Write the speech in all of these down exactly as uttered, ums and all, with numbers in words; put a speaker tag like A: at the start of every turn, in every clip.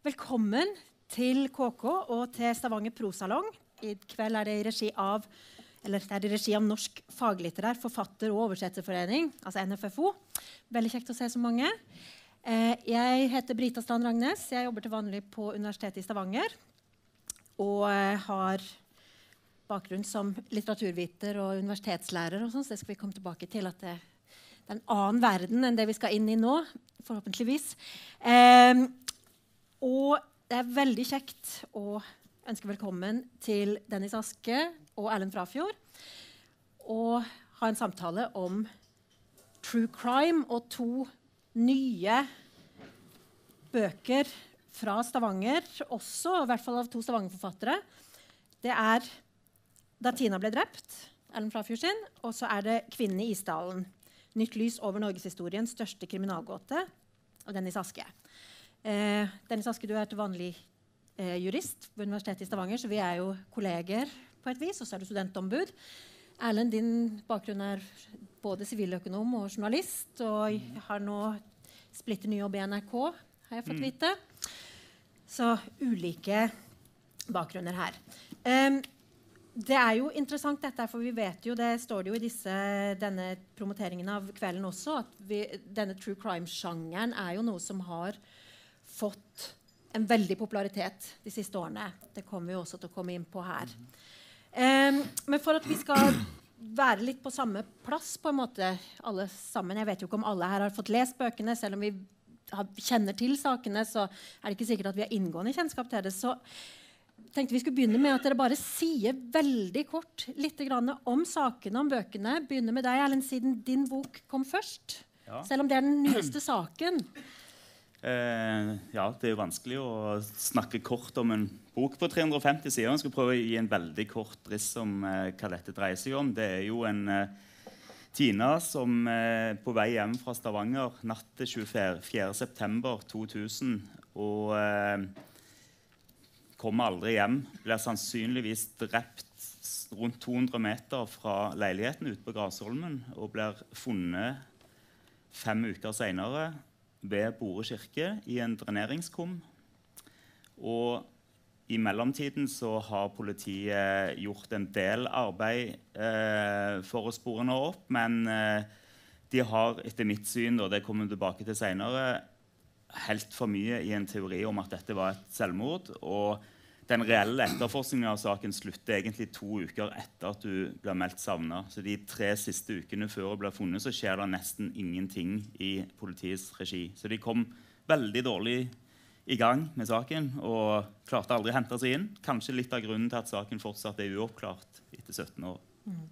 A: Velkommen til K K og til Stavanger Prosalong. I kveld er det i regi av, eller det er i regi av Norsk Faglitterær Forfatter- og Oversetterforening, altså N F F O. Veldig kjekt å se så mange. Eh, jeg heter Brita Strand Ragnes. Jeg jobber til vanlig på Universitetet i Stavanger. Og eh, har bakgrunn som litteraturviter og universitetslærer og sånn, så det skal vi komme tilbake til at det, det er en annen verden enn det vi skal inn i nå, forhåpentligvis. Eh, og det er veldig kjekt å ønske velkommen til Dennis Aske og Erlend Frafjord og ha en samtale om true crime og to nye bøker fra Stavanger, også i hvert fall av to Stavanger-forfattere. Det er Da Tina ble drept, Erlend Frafjord sin, og så er det Kvinnen i Isdalen. Nytt lys over Norgeshistoriens største kriminalgåte, og Dennis Aske. Eh, Dennis Aske, du er til vanlig eh, jurist ved Universitetet i Stavanger, så vi er jo kolleger på et vis, og så er du studentombud. Erlend, din bakgrunn er både siviløkonom og journalist, og har nå splitter ny jobb i N R K, har jeg fått vite. Så ulike bakgrunner her. Um, det er jo interessant dette, for vi vet jo, det står det jo i disse, denne promoteringen av kvelden også, at vi, denne true crime-sjangeren er jo noe som har fått en veldig popularitet de siste årene. Det kommer vi også til å komme inn på her. Um, men for at vi skal være litt på samme plass, på en måte, alle sammen, jeg vet jo ikke om alle her har fått lest bøkene, selv om vi har, kjenner til sakene, så er det ikke sikkert at vi har inngående kjennskap til det. Så tenkte vi skulle begynne med at dere bare sier veldig kort litt grann om sakene, om bøkene. Begynner med deg, Erlend, siden din bok kom først. Ja. Selv om det er den nyeste saken.
B: Eh, ja, det er jo vanskelig å snakke kort om en bok på tre hundre og femti sider. Jeg skal prøve å gi en veldig kort riss om eh, hva dette dreier seg om. Det er jo en eh, Tina som er eh, på vei hjem fra Stavanger natt til tjuefjerde september to tusen, og eh, kommer aldri hjem. Blir sannsynligvis drept rundt to hundre meter fra leiligheten ute på Grasholmen, og blir funnet fem uker senere ved Bore kirke i en dreneringskum. Og i mellomtiden så har politiet gjort en del arbeid eh, for å spore henne opp, men eh, de har etter mitt syn, og det kommer vi tilbake til senere, helt for mye i en teori om at dette var et selvmord, og den reelle etterforskningen av saken slutter egentlig to uker etter at du blir meldt savnet. Så de tre siste ukene før hun blir funnet, så skjer det nesten ingenting i politiets regi. Så de kom veldig dårlig i gang med saken, og klarte aldri å hente seg inn. Kanskje litt av grunnen til at saken fortsatt er uoppklart etter sytten år.
A: Mm.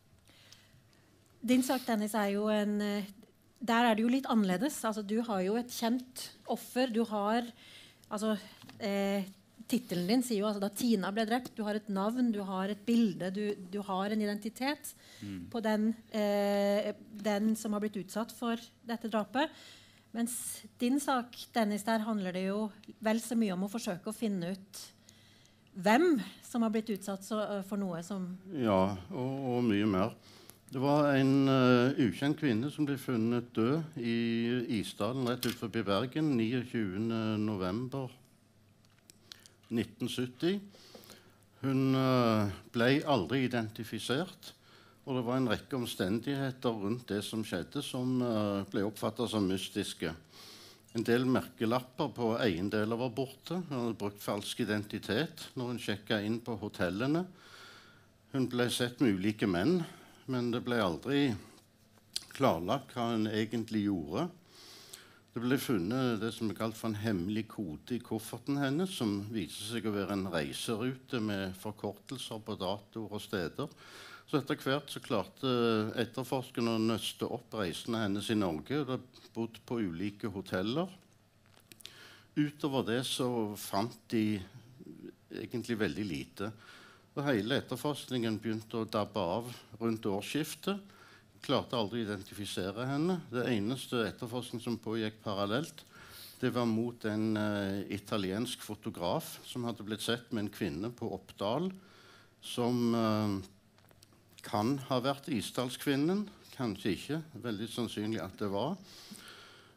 A: Din sak, Dennis, er jo en... Der er det jo litt annerledes. Altså, du har jo et kjent offer. Du har... Altså... Eh, Tittelen din sier jo altså da Tina ble drept. Du har et navn, du har et bilde, du, du har en identitet mm. på den, eh, den som har blitt utsatt for dette drapet. Mens din sak, Dennis, der handler det jo vel så mye om å forsøke å finne ut hvem som har blitt utsatt så, for noe som... Ja,
C: og, og mye mer. Det var en uh, ukjent kvinne som ble funnet død i Isdalen rett ut forbi Bergen niogtjuende november nitten sytti. Hun uh, ble aldri identifisert, og det var en rekke omstendigheter rundt det som skjedde som uh, ble oppfattet som mystiske. En del merkelapper på eiendeler var borte. Hun hadde brukt falsk identitet når hun sjekket inn på hotellene. Hun ble sett med ulike menn, men det ble aldri klarlagt hva hun egentlig gjorde. Det ble funnet det som er kalt for en hemmelig kode i kofferten hennes, som viser seg å være en reiserute med forkortelser på datoer og steder. Så etter hvert så klarte etterforskerne å nøste opp reisene hennes i Norge. Hun hadde bodd på ulike hoteller. Utover det så fant de egentlig veldig lite. Og hele etterforskningen begynte å dabbe av rundt årsskiftet. Klarte aldri å identifisere henne. Det eneste etterforskning som pågikk parallelt, det var mot en uh, italiensk fotograf som hadde blitt sett med en kvinne på Oppdal, som uh, kan ha vært Isdalskvinnen, kanskje ikke. Veldig sannsynlig at det var.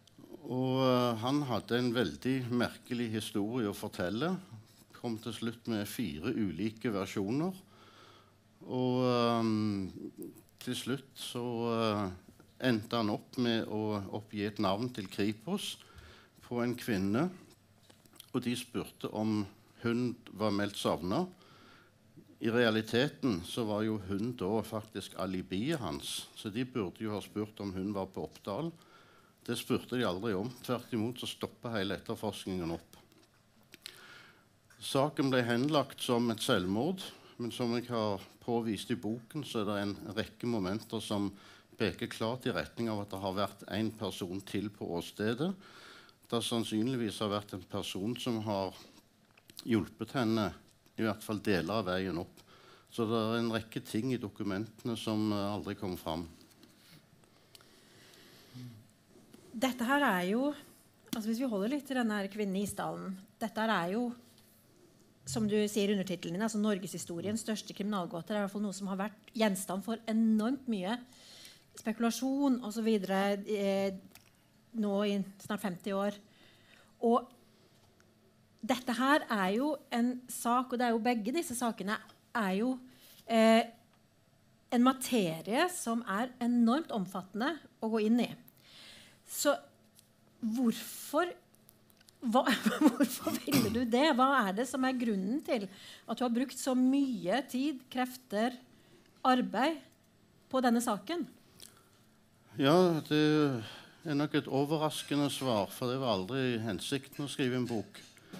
C: Og uh, han hadde en veldig merkelig historie å fortelle. Kom til slutt med fire ulike versjoner. Og um, til slutt så uh, endte han opp med å oppgi et navn til Kripos på en kvinne. Og de spurte om hun var meldt savnet. I realiteten så var jo hun da faktisk alibiet hans. Så de burde jo ha spurt om hun var på Oppdal. Det spurte de aldri om. Tvert imot så stoppet hele etterforskningen opp. Saken ble henlagt som et selvmord, men som jeg har påvist i boken, så er det en rekke momenter som peker klart i retning av at det har vært en person til på åstedet. Det sannsynligvis har vært en person som har hjulpet henne i hvert fall deler av veien opp. Så det er en rekke ting i dokumentene som aldri kom fram.
A: Dette her er jo, altså hvis vi holder litt til denne her kvinnen i Isdalen, dette her er jo, som du sier i undertitelen din, altså Norgeshistoriens største kriminalgåter, er i hvert fall noe som har vært gjenstand for enormt mye spekulasjon og så videre eh, nå i snart femti år. Og dette her er jo en sak, og det er jo begge disse sakene, er jo eh, en materie som er enormt omfattende å gå inn i. Så hvorfor, hva, hvorfor ville du det? Hva er det som er grunnen til at du har brukt så mye tid, krefter, arbeid på denne saken?
C: Ja, det er nok et overraskende svar, for det var aldri hensikten å skrive en bok.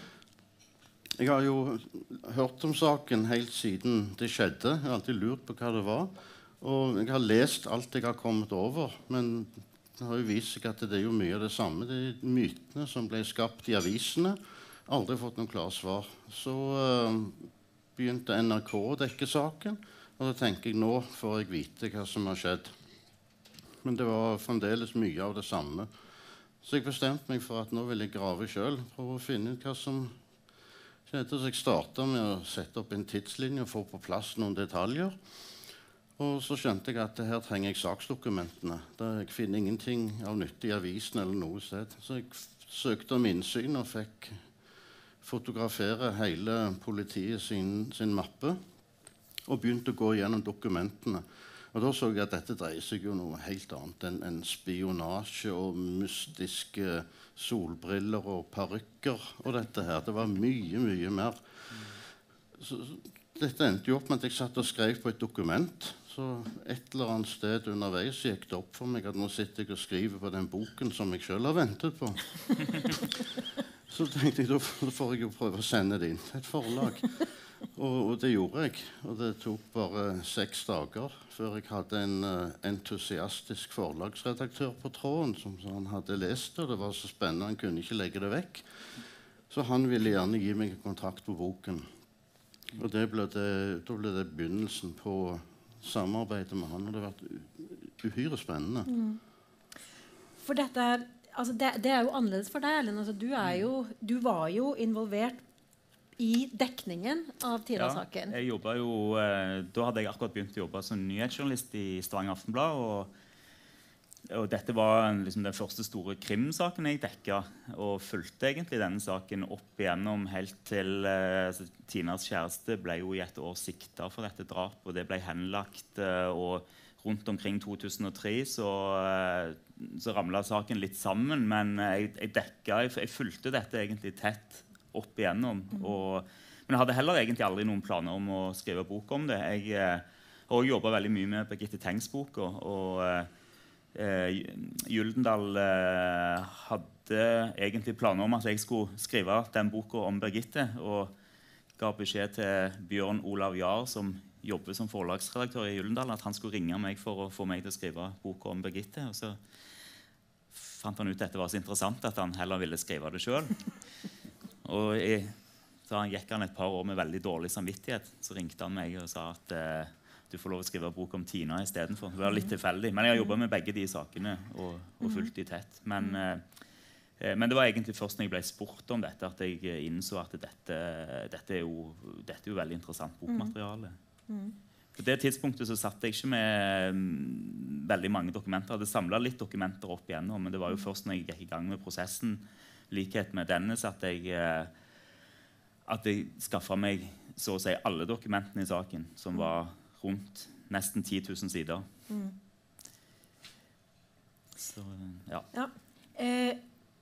C: Jeg har jo hørt om saken helt siden det skjedde. Jeg har alltid lurt på hva det var. Og jeg har lest alt jeg har kommet over, men det har jo vist seg at det er jo mye av det samme. Det er mytene som ble skapt i avisene. Aldri fått noen klare svar. Så uh, begynte N R K å dekke saken, og da tenker jeg nå får jeg vite hva som har skjedd. Men det var fremdeles mye av det samme. Så jeg bestemte meg for at nå vil jeg grave selv, prøve å finne ut hva som skjedde. Så jeg startet med å sette opp en tidslinje og få på plass noen detaljer. Og så skjønte jeg at her trenger jeg saksdokumentene. Der jeg finner ingenting av nytte i avisen eller noe sted. Så jeg søkte om innsyn og fikk fotografere hele politiet sin, sin mappe og begynte å gå gjennom dokumentene. Og da så jeg at dette dreier seg jo noe helt annet enn en spionasje og mystiske solbriller og parykker og dette her. Det var mye, mye mer. Så, dette endte jo opp med at jeg satt og skrev på et dokument. Så et eller annet sted underveis gikk det opp for meg at nå sitter jeg og skriver på den boken som jeg selv har ventet på. Så tenkte jeg, da får jeg jo prøve å sende det inn til et forlag. Og, og det gjorde jeg. Og det tok bare seks dager før jeg hadde en uh, entusiastisk forlagsredaktør på tråden som han hadde lest det, og det var så spennende, han kunne ikke legge det vekk. Så han ville gjerne gi meg en kontrakt på boken. Og det ble det, da ble det begynnelsen på samarbeidet med han, og det har vært uhyre spennende.
A: Mm. For dette er, altså det, det er jo annerledes for deg, Erlend. Altså du, er jo, du var jo involvert i dekningen av Tina-saken.
B: Ja, jeg jobbet jo, eh, da hadde jeg akkurat begynt å jobbe som nyhetsjournalist i Stavanger Aftenblad, og, og dette var liksom den første store krimsaken jeg dekket, og fulgte egentlig denne saken opp igjennom helt til eh, altså, Tinas kjæreste ble jo i et år siktet for dette drap, og det ble henlagt, eh, og rundt omkring to tusen og tre så, eh, så ramlet saken litt sammen, men jeg, jeg dekket, jeg, jeg fulgte dette egentlig tett opp igjennom. Mm. Og, men jeg hadde heller egentlig aldri noen planer om å skrive bok om det. Jeg eh, har også jobbet veldig mye med Birgitte Tengs boka, og eh, Gyldendal eh, hadde egentlig planer om at jeg skulle skrive den boka om Birgitte, og ga beskjed til Bjørn Olav Jahr, som jobber som forlagsredaktør i Gyldendal, at han skulle ringe meg for å få meg til å skrive boka om Birgitte. Og så fant han ut at dette var så interessant at han heller ville skrive det selv. Og jeg, så gikk han et par år med veldig dårlig samvittighet. Så ringte han meg og sa at eh, du får lov å skrive bok om Tina i stedet for. Det var litt tilfeldig. Men jeg har jobbet med begge de sakene og, og fulgt de tett. Men, eh, men det var egentlig først når jeg ble spurt om dette, at jeg innså at dette, dette, er, jo, dette er jo veldig interessant bokmateriale.
A: Mm.
B: På det tidspunktet så satt jeg ikke med um, veldig mange dokumenter. Jeg hadde samlet litt dokumenter opp igjennom, men det var jo først når jeg gikk i gang med prosessen, likhet med denne, så at jeg, uh, at jeg skaffet meg så å si alle dokumentene i saken, som var rundt nesten ti tusen sider.
A: Mm.
B: Så, ja.
A: Ja. Eh,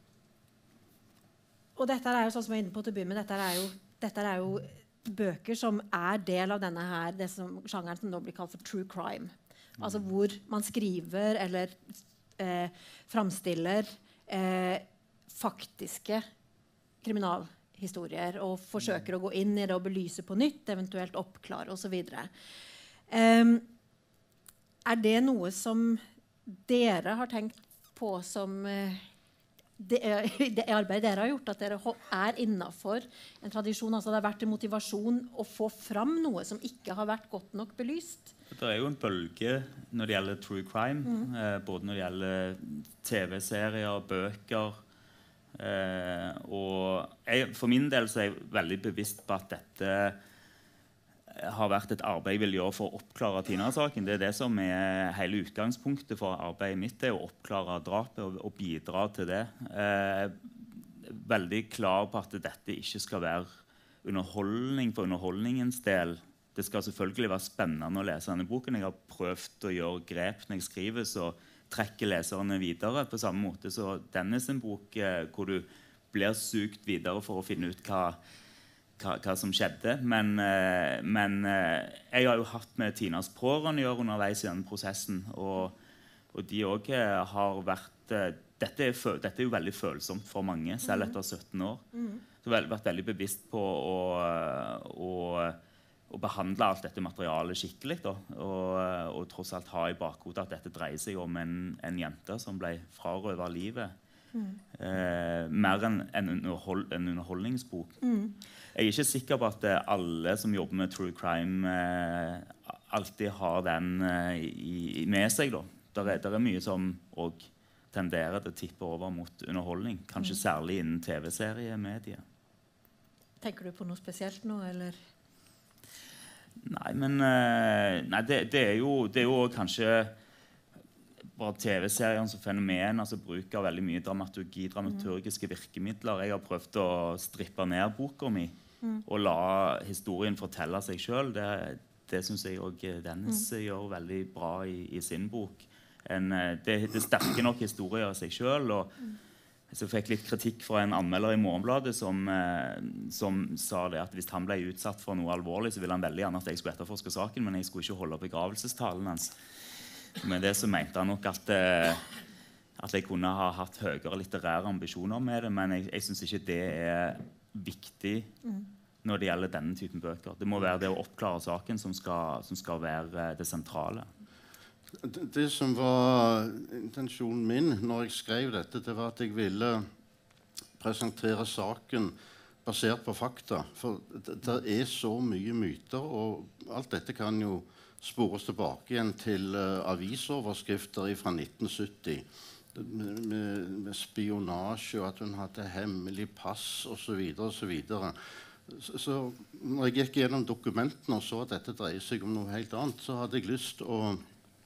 A: og dette er jo sånn som jeg er inne på til å begynne med, dette er jo, dette er jo bøker som er del av denne her, det som, sjangeren som nå blir kalt for true crime. Altså hvor man skriver eller eh, framstiller eh, faktiske kriminalhistorier og forsøker å gå inn i det og belyse på nytt, eventuelt oppklare og så videre. Um, er det noe som dere har tenkt på som uh, det, det arbeidet dere har gjort, at dere er innenfor en tradisjon, altså det har vært en motivasjon å få fram noe som ikke har vært godt nok belyst?
B: Det er jo en bølge når det gjelder true crime, mm. eh, både når det gjelder T V-serier, bøker, eh, og jeg, for min del så er jeg veldig bevisst på at dette har vært et arbeid jeg vil gjøre for å oppklare Tina-saken. Det er det som er hele utgangspunktet for arbeidet mitt, det er å oppklare drapet og, og bidra til det. Jeg er veldig klar på at dette ikke skal være underholdning for underholdningens del. Det skal selvfølgelig være spennende å lese denne boken. Jeg har prøvd å gjøre grep når jeg skriver, så trekker leserne videre på samme måte. Så denne er en bok hvor du blir sugt videre for å finne ut hva Hva, hva som skjedde, men, eh, men eh, jeg har jo hatt med Tinas pårørende å gjøre underveis i denne prosessen, og, og de også har vært eh, dette, er, dette er jo veldig følsomt for mange, selv etter sytten år. Mm. Så jeg har vært veldig bevisst på å, å, å behandle alt dette materialet skikkelig, da, og, og tross alt ha i bakhodet at dette dreier seg om en, en jente som ble frarøvet livet. Mm. Eh, mer enn en, underhold, en underholdningsbok. Mm. Jeg er ikke sikker på at alle som jobber med true crime eh, alltid har den eh, i, med seg. Da. Der er, der er mye som også tenderer til å tippe over mot underholdning, kanskje mm. særlig innen T V-seriemediet.
A: Tenker du på noe spesielt nå, eller?
B: Nei, men eh, nei, det, det, er jo, det er jo kanskje bare T V-serien som fenomen, altså bruk av veldig mye dramaturgi, dramaturgiske virkemidler. Jeg har prøvd å strippe ned boka mi mm. og la historien fortelle seg selv. Det, det synes jeg også Dennis mm. gjør veldig bra i, i sin bok. En, det, det sterke nok historier av seg selv, og mm. så fikk jeg litt kritikk fra en anmelder i Morgenbladet som, eh, som sa det at hvis han ble utsatt for noe alvorlig, så ville han veldig gjerne at jeg skulle etterforske saken, men jeg skulle ikke holde begravelsestalen hans. Med det så mente han nok at, eh, at jeg kunne ha hatt høyere litterære ambisjoner med det, men jeg, jeg synes ikke det er viktig mm. når det gjelder denne typen bøker. Det må være det å oppklare saken som skal, som skal være det sentrale.
C: Det, det som var intensjonen min når jeg skrev dette, det var at jeg ville presentere saken basert på fakta. For det, det er så mye myter, og alt dette kan jo spores tilbake igjen til uh, avisoverskrifter fra nitten sytti med, med, med spionasje og at hun hadde hemmelig pass og så videre og så videre. Så, så når jeg gikk gjennom dokumentene og så at dette dreier seg om noe helt annet, så hadde jeg lyst til å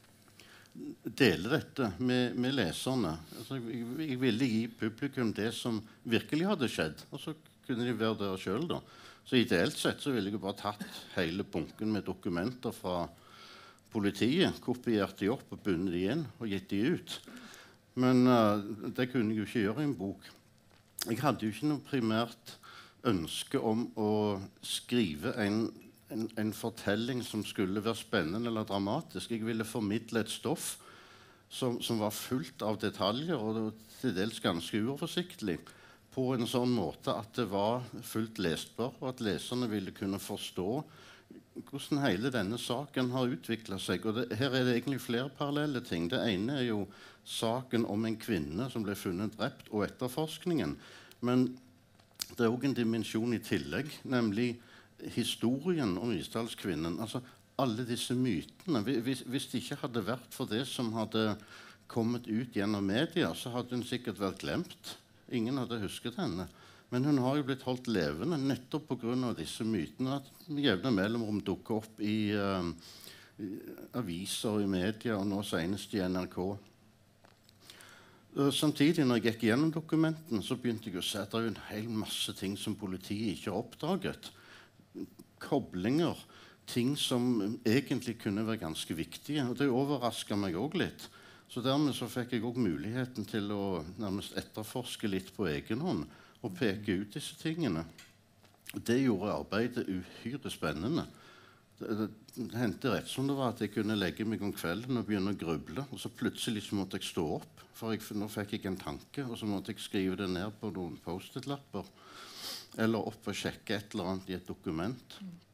C: dele dette med, med leserne. Altså, jeg, jeg ville gi publikum det som virkelig hadde skjedd, og så kunne de være der selv da. Så ideelt sett så ville jeg bare tatt hele bunken med dokumenter fra politiet, kopiert de opp og bundet de inn og gitt de ut. Men uh, det kunne jeg jo ikke gjøre i en bok. Jeg hadde jo ikke noe primært ønske om å skrive en, en, en fortelling som skulle være spennende eller dramatisk. Jeg ville formidle et stoff som, som var fullt av detaljer og til dels ganske uoversiktlig, på en sånn måte at det var fullt lesbart, og at leserne ville kunne forstå hvordan hele denne saken har utviklet seg. Og det, her er det egentlig flere parallelle ting. Det ene er jo saken om en kvinne som ble funnet drept, og etterforskningen. Men det er også en dimensjon i tillegg, nemlig historien om Isdalskvinnen. Altså alle disse mytene. Hvis, hvis det ikke hadde vært for det som hadde kommet ut gjennom media, så hadde hun sikkert vært glemt. Ingen hadde husket henne. Men hun har jo blitt holdt levende nettopp på grunn av disse mytene, at med jevne mellomrom dukker opp i uh, aviser og i media, og nå senest i N R K. Samtidig, når jeg gikk gjennom dokumenten, så begynte jeg å se at det er en hel masse ting som politiet ikke har oppdaget. Koblinger, ting som egentlig kunne være ganske viktige. Og det overrasket meg også litt. Så dermed så fikk jeg også muligheten til å nærmest etterforske litt på egen hånd og peke ut disse tingene. Det gjorde arbeidet uhyre spennende. Det, det, det hendte rett som det var at jeg kunne legge meg om kvelden og begynne å gruble, og så plutselig så måtte jeg stå opp, for jeg, nå fikk jeg en tanke, og så måtte jeg skrive det ned på noen post-it-lapper, eller opp og sjekke et eller annet i et dokument.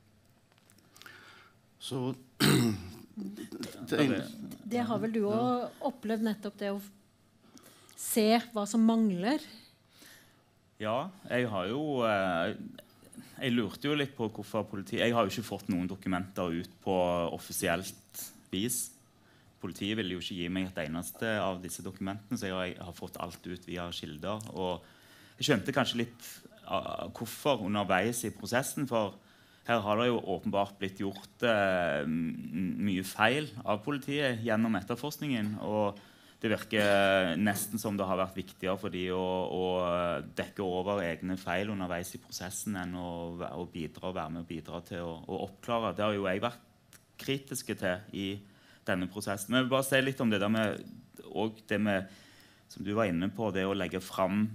C: Så det,
A: det, det har vel du også opplevd, nettopp det å se hva som mangler?
B: Ja, jeg har jo... Eh, Jeg lurte jo litt på hvorfor politiet... Jeg har jo ikke fått noen dokumenter ut på offisielt vis. Politiet ville jo ikke gi meg et eneste av disse dokumentene, så jeg har fått alt ut via kilder. Og jeg skjønte kanskje litt uh, hvorfor underveis i prosessen, for her har det jo åpenbart blitt gjort uh, mye feil av politiet gjennom etterforskningen, og det virker nesten som det har vært viktigere for de å, å dekke over egne feil underveis i prosessen enn å, å bidra, være med og bidra til å, å oppklare. Det har jo jeg vært kritiske til i denne prosessen. Men jeg vil bare si litt om det der med, og det med, som du var inne på, det å legge fram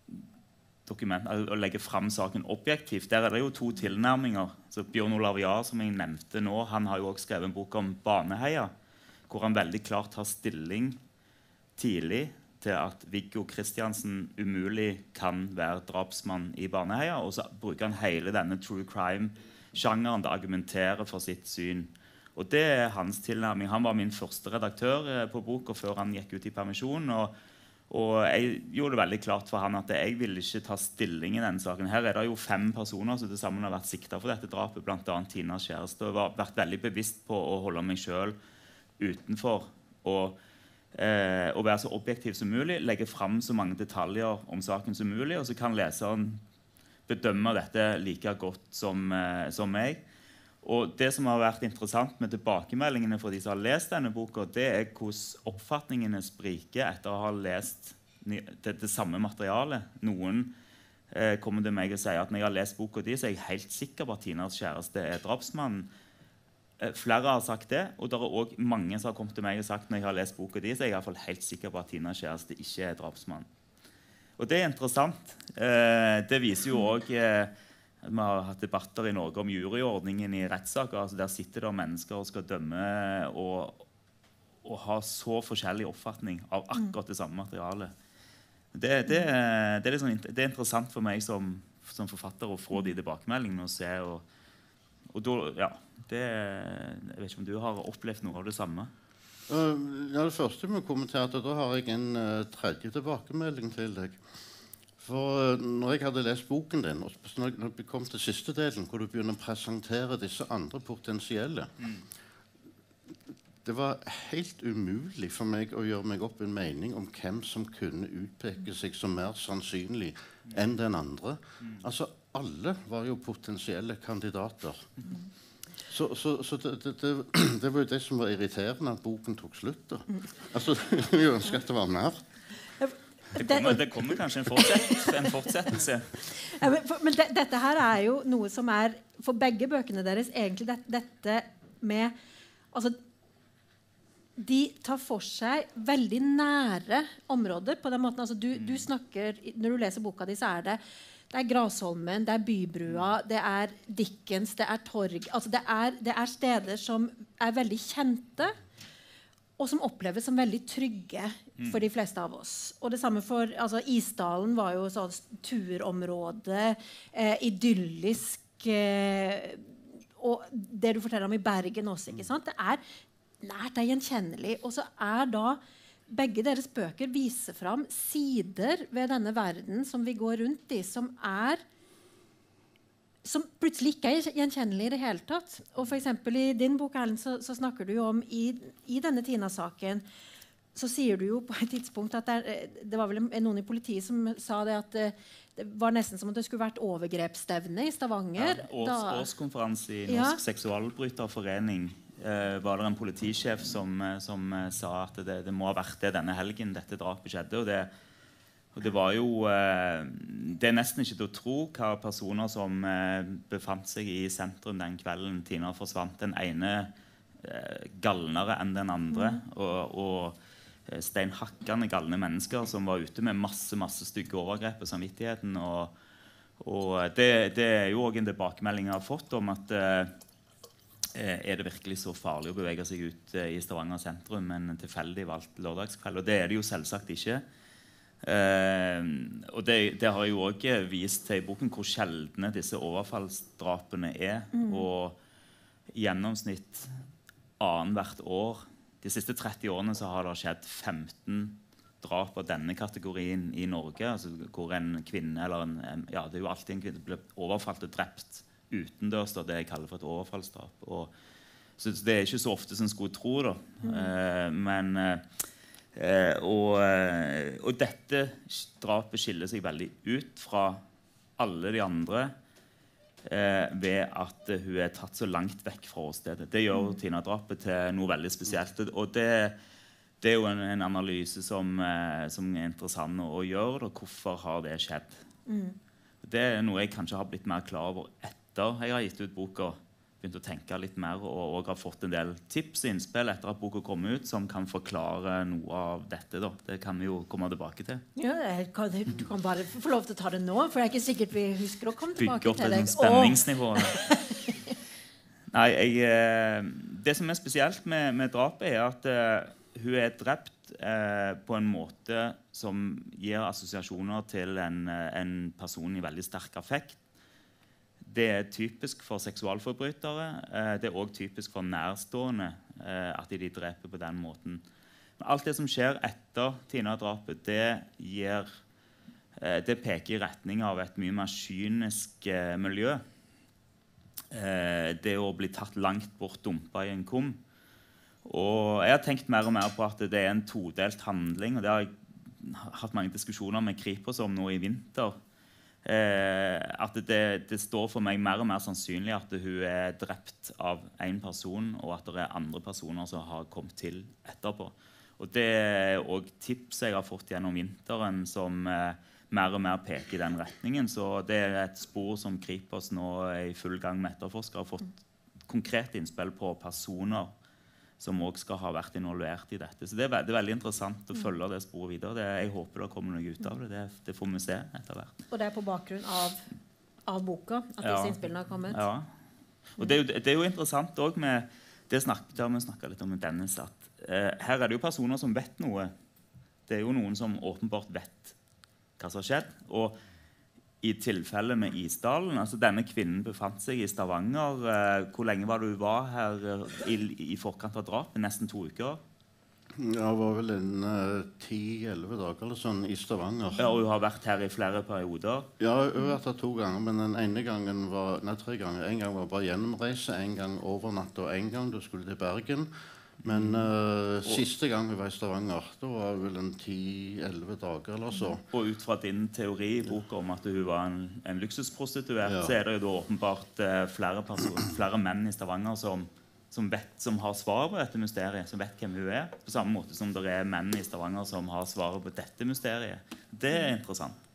B: dokument, å legge fram saken objektivt. Der er det jo to tilnærminger. Så Bjørn Olav Jahr, som jeg nevnte nå, han har jo også skrevet en bok om Baneheia, hvor han veldig klart tar stilling tidlig til at Viggo Kristiansen umulig kan være drapsmann i Baneheia, og så bruker han hele denne true crime-sjangeren til å argumentere for sitt syn. Og det er hans tilnærming. Han var min første redaktør eh, på boka før han gikk ut i permisjon, og, og jeg gjorde det veldig klart for han at jeg ville ikke ta stilling i denne saken. Her er det jo fem personer som til sammen har vært siktet for dette drapet, blant annet Tinas kjæreste, og har vært veldig bevisst på å holde meg selv utenfor, og Eh, å være så objektiv som mulig, legge frem så mange detaljer om saken som mulig, og så kan leseren bedømme dette like godt som, eh, som meg. Og det som har vært interessant med tilbakemeldingene for de som har lest denne boka, det er hvordan oppfatningene spriker etter å ha lest det, det samme materialet. Noen eh, kommer til meg og sier at når jeg har lest boka de, så er jeg helt sikker på at Tinas kjæreste er drapsmannen. Flere har sagt det, og det er også mange som har kommet til meg og sagt når jeg har lest boka de, så er jeg i hvert fall helt sikker på at Tinas kjæreste ikke er drapsmann. Og det er interessant. Eh, det viser jo også eh, at vi har hatt debatter i Norge om juryordningen i rettssaker. Altså der sitter det mennesker og skal dømme og, og ha så forskjellig oppfatning av akkurat det samme materialet. Det, det, det, er, liksom, det er interessant for meg som, som forfatter å få de tilbakemeldingene og se og Og da, ja, det, jeg vet ikke om du har opplevd noe av det samme?
C: Uh, ja, det første med å kommentere at da har jeg en uh, tredje tilbakemelding til deg. For uh, når jeg hadde lest boken din, og når jeg kom til siste delen, hvor du begynner å presentere disse andre potensielle, mm. det var helt umulig for meg å gjøre meg opp en mening om hvem som kunne utpeke seg som mer sannsynlig enn den andre. Mm. Altså, alle var jo potensielle kandidater. Mm. Så, så, så det, det, det, det var jo det som var irriterende, at boken tok slutt. Da. Altså, vi ønsker at det var mer.
B: Det kommer, det kommer kanskje en, fortsett, en fortsettelse.
A: Ja, men for, men det, dette her er jo noe som er, for begge bøkene deres, egentlig det, dette med... Altså, de tar for seg veldig nære områder på den måten. Altså, du, du snakker, når du leser boka di, så er det Det er Grasholmen, det er Bybrua, det er Dickens, det er Torg. Altså det, er, det er steder som er veldig kjente, og som oppleves som veldig trygge for de fleste av oss. Og det samme for altså, Isdalen var jo sånn turområde, eh, idyllisk, eh, og det du forteller om i Bergen også, ikke sant? Det er nært, det er gjenkjennelig, og så er da begge deres bøker viser fram sider ved denne verden som vi går rundt i, som er som plutselig ikke er gjenkjennelig i det hele tatt. Og for eksempel i din bok, Erlend, så, så snakker du jo om i, i denne Tina-saken, så sier du jo på et tidspunkt at det, det var vel noen i politiet som sa det at det, det var nesten som at det skulle vært overgrepsstevne i Stavanger.
B: Ja, års,
A: da,
B: årskonferanse i Norsk ja. seksualbryterforening eh, var det en politisjef som, eh, som eh, sa at det, det må ha vært det denne helgen dette drapet skjedde. Og det, og det var jo eh, Det er nesten ikke til å tro hva personer som eh, befant seg i sentrum den kvelden Tina forsvant. Den ene eh, galnere enn den andre. Mm. Og, og steinhakkende galne mennesker som var ute med masse masse stygge overgrep på samvittigheten. Og, og det, det er jo også en tilbakemelding jeg har fått om at eh, er det virkelig så farlig å bevege seg ut eh, i Stavanger sentrum en tilfeldig valgt lørdagskveld? Og det er det jo selvsagt ikke. Uh, og det, det har jeg jo også vist til i boken hvor sjeldne disse overfallsdrapene er. Mm. Og i gjennomsnitt annethvert år de siste tretti årene så har det skjedd femten drap av denne kategorien i Norge, altså hvor en kvinne eller en, ja, det er jo alltid en kvinne blir overfalt og drept utendørs, det jeg kaller for et overfallsdrap. Og, så det er ikke så ofte som skulle tro da. Mm. Uh, men uh, Eh, og, og dette drapet skiller seg veldig ut fra alle de andre eh, ved at uh, hun er tatt så langt vekk fra åstedet. Det gjør mm. Tina-drapet til noe veldig spesielt. Og det, det er jo en, en analyse som, eh, som er interessant å, å gjøre. Og hvorfor har det skjedd? Mm. Det er noe jeg kanskje har blitt mer klar over etter jeg har gitt ut boka. Begynt å tenke litt mer og, og har fått en del tips og innspill etter at boka kom ut som kan forklare noe av dette. Da. Det kan vi jo komme tilbake til.
A: Ja, kan, du kan bare få lov til å ta det nå, for det er ikke sikkert vi husker å komme tilbake til
B: deg. Bygge opp et spenningsnivå. Nei, jeg, det som er spesielt med, med drapet er at uh, hun er drept uh, på en måte som gir assosiasjoner til en, en person i veldig sterk affekt. Det er typisk for seksualforbrytere. Eh, det er også typisk for nærstående eh, at de dreper på den måten. Men alt det som skjer etter Tina-drapet, det, gir, eh, det peker i retning av et mye mer kynisk eh, miljø. Eh, det å bli tatt langt bort, dumpa i en kum. Og jeg har tenkt mer og mer på at det er en todelt handling. Og det har jeg hatt mange diskusjoner med Kripos om nå i vinter. Eh, at det, det står for meg mer og mer sannsynlig at hun er drept av en person, og at det er andre personer som har kommet til etterpå. Og det er også tips jeg har fått gjennom vinteren som eh, mer og mer peker i den retningen. Så det er et spor som Kripos nå er i full gang med etterforskere har fått konkrete innspill på personer som også skal ha vært involvert i dette. Så det er, ve det er veldig interessant å følge det sporet videre. Det, jeg håper det kommer noe ut av det. Det, det får vi se etter hvert.
A: Og det er på bakgrunn av, av boka at disse ja. innspillene har kommet?
B: Ja. Og det er jo, det er jo interessant også med, det snakket, har vi snakket litt om med Dennis, at eh, her er det jo personer som vet noe. Det er jo noen som åpenbart vet hva som har skjedd. Og i tilfelle med Isdalen, altså denne kvinnen befant seg i Stavanger. Eh, hvor lenge var det hun var her i, i forkant av drapet? Nesten to uker?
C: Ja, det var vel en ti elleve dager eller sånn i Stavanger.
B: Ja, og hun har vært her i flere perioder?
C: Ja, hun har vært her to ganger, men den ene gangen var, nei, tre ganger. En gang var bare gjennomreise, en gang overnatt og en gang du skulle til Bergen. Men uh, siste gang vi var i Stavanger, da var det vel en ti elleve dager eller så.
B: Og ut fra din teori i boka om at hun var en, en luksusprostituert, ja. Så er det jo da åpenbart uh, flere, personer, flere menn i Stavanger som, som, vet, som har svar på dette mysteriet, som vet hvem hun er. På samme måte som det er menn i Stavanger som har svaret på dette mysteriet. Det er interessant.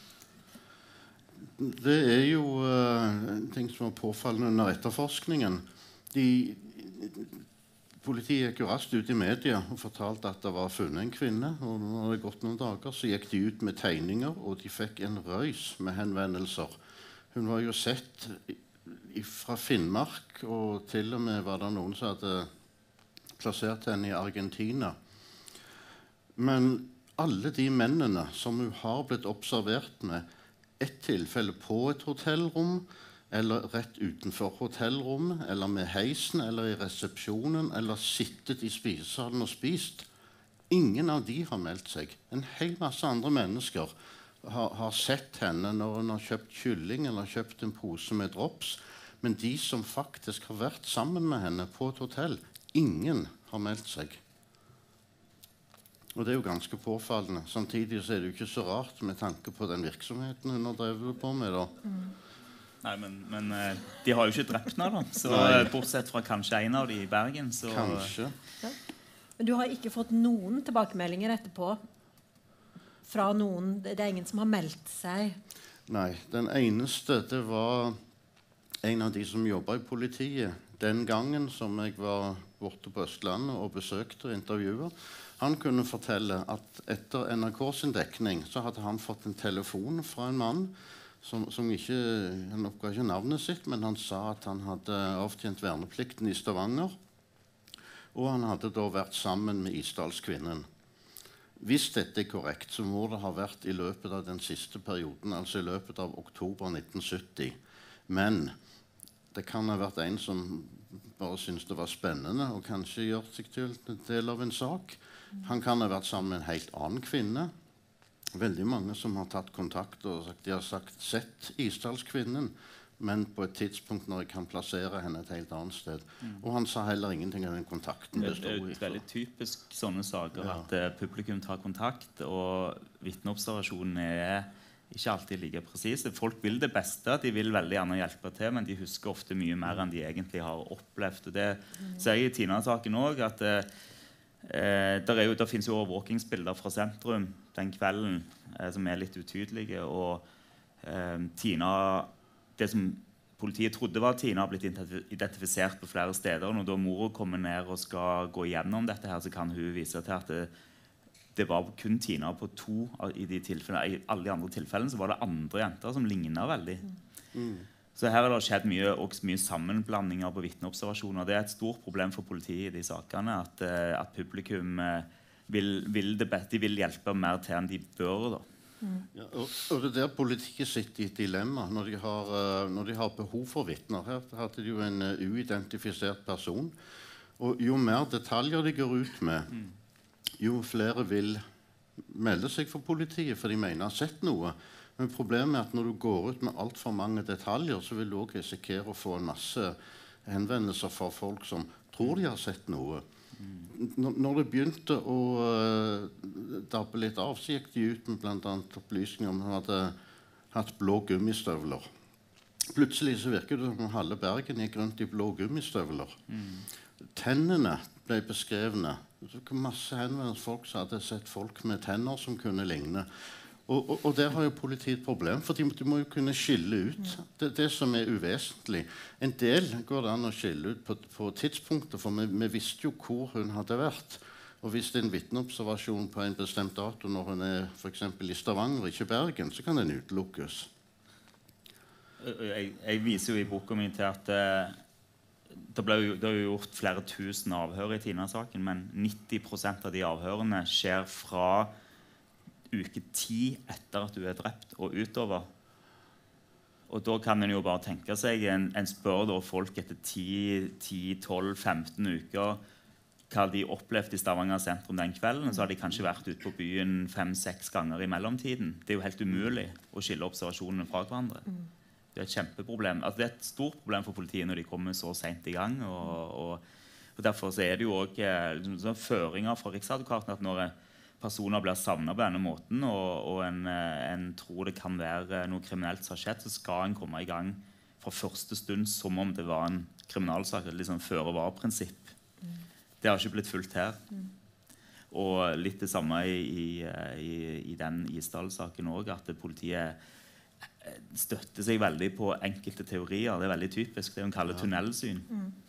C: Det er jo uh, ting som er påfallende under etterforskningen. De... Politiet gikk jo raskt ut i media og fortalte at det var funnet en kvinne. Og når det gått noen dager, så gikk de ut med tegninger, og de fikk en røys med henvendelser. Hun var jo sett fra Finnmark, og til og med var det noen som hadde plassert henne i Argentina. Men alle de mennene som hun har blitt observert med, ett tilfelle på et hotellrom, eller rett utenfor hotellrommet, eller med heisen, eller i resepsjonen, eller sittet i spisesalen og spist. Ingen av de har meldt seg. En hel masse andre mennesker har, har sett henne når hun har kjøpt kylling eller kjøpt en pose med drops. Men de som faktisk har vært sammen med henne på et hotell, ingen har meldt seg. Og det er jo ganske påfallende. Samtidig så er det jo ikke så rart med tanke på den virksomheten hun har drevet på med da. Mm.
B: Nei, men, men de har jo ikke drept noe, da. Så bortsett fra kanskje en av de i Bergen. Så...
C: Kanskje.
A: Ja. Men du har ikke fått noen tilbakemeldinger etterpå fra noen? Det er ingen som har meldt seg?
C: Nei. Den eneste, det var en av de som jobbet i politiet den gangen som jeg var borte på Østlandet og besøkte og intervjuet. Han kunne fortelle at etter N R K sin dekning så hadde han fått en telefon fra en mann Som, som ikke, han oppga ikke navnet sitt, men han sa at han hadde avtjent verneplikten i Stavanger. Og han hadde da vært sammen med Isdalskvinnen. Hvis dette er korrekt, så må det ha vært i løpet av den siste perioden, altså i løpet av oktober nitten sytti. Men det kan ha vært en som bare syntes det var spennende og kanskje gjør seg til en del av en sak. Han kan ha vært sammen med en helt annen kvinne. Veldig mange som har tatt kontakt og sagt, de har sagt sett Isdalskvinnen, men på et tidspunkt når jeg kan plassere henne et helt annet sted. Mm. Og han sa heller ingenting av den kontakten.
B: Det, det er veldig typisk sånne saker, ja. At uh, publikum tar kontakt, og vitneobservasjonen er ikke alltid like presise. Folk vil det beste, de vil veldig gjerne hjelpe til, men de husker ofte mye mer enn de egentlig har opplevd. Og det mm. ser jeg i Tina-saken også, at uh, Eh, der, er jo, der finnes jo overvåkingsbilder fra sentrum den kvelden eh, som er litt utydelige, og eh, Tina, det som politiet trodde var Tina, har blitt identifisert på flere steder. Når da mor kommer ned og skal gå gjennom dette her, så kan hun vise til at det, det var kun Tina på to i de tilfellene. I alle de andre tilfellene så var det andre jenter som lignet veldig. Mm. Så her har det skjedd mye, også mye sammenblandinger på vitneobservasjoner. Det er et stort problem for politiet i de sakene, at, at publikum vil, vil, det, de vil hjelpe mer til enn de bør. Da.
C: Mm. Ja, og, og det der politiet sitter i et dilemma når de har, når de har behov for vitner. Her hadde de jo en uh, uidentifisert person. Og jo mer detaljer de går ut med, mm. jo flere vil melde seg for politiet, for de mener har sett noe. Men problemet er at når du går ut med alt for mange detaljer, så vil du også risikere å få en masse henvendelser fra folk som tror de har sett noe. N når det begynte å uh, dabbe litt av, så gikk de ut med blant annet opplysninger om at de hadde hatt blå gummistøvler. Plutselig så virker det som om halve Bergen gikk rundt i blå gummistøvler. Mm. Tennene ble beskrevne. Masse henvendelser folk som hadde sett folk med tenner som kunne ligne. Og, og, og der har jo politiet et problem, for de, de må jo kunne skille ut det, det som er uvesentlig. En del går det an å skille ut på, på tidspunkter, for vi, vi visste jo hvor hun hadde vært. Og hvis det er en vitneobservasjon på en bestemt dato når hun er for eksempel i Stavanger, ikke Bergen, så kan den utelukkes.
B: Jeg, jeg viser jo i boka mi til at uh, det, ble jo, det er jo gjort flere tusen avhør i Tina-saken, men nitti prosent av de avhørene skjer fra uke ti etter at du er drept og utover. Og da kan en jo bare tenke seg, en, en spør da folk etter ti, tolv, femten uker hva de opplevde i Stavanger sentrum den kvelden, så har de kanskje vært ute på byen fem seks ganger i mellomtiden. Det er jo helt umulig å skille observasjonene fra hverandre. Det er et kjempeproblem. Altså, det er et stort problem for politiet når de kommer så sent i gang, og, og, og derfor så er det jo også liksom, føringer fra Riksadvokaten at når personer blir savnet på denne måten, og, og en, en tror det kan være noe kriminelt som har skjedd, så skal en komme i gang fra første stund som om det var en kriminalsak, et liksom føre-var-prinsipp. Mm. Det har ikke blitt fulgt her. Mm. Og litt det samme i, i, i den Isdal-saken også, at politiet støtter seg veldig på enkelte teorier. Det er veldig typisk, det hun kaller tunnelsyn.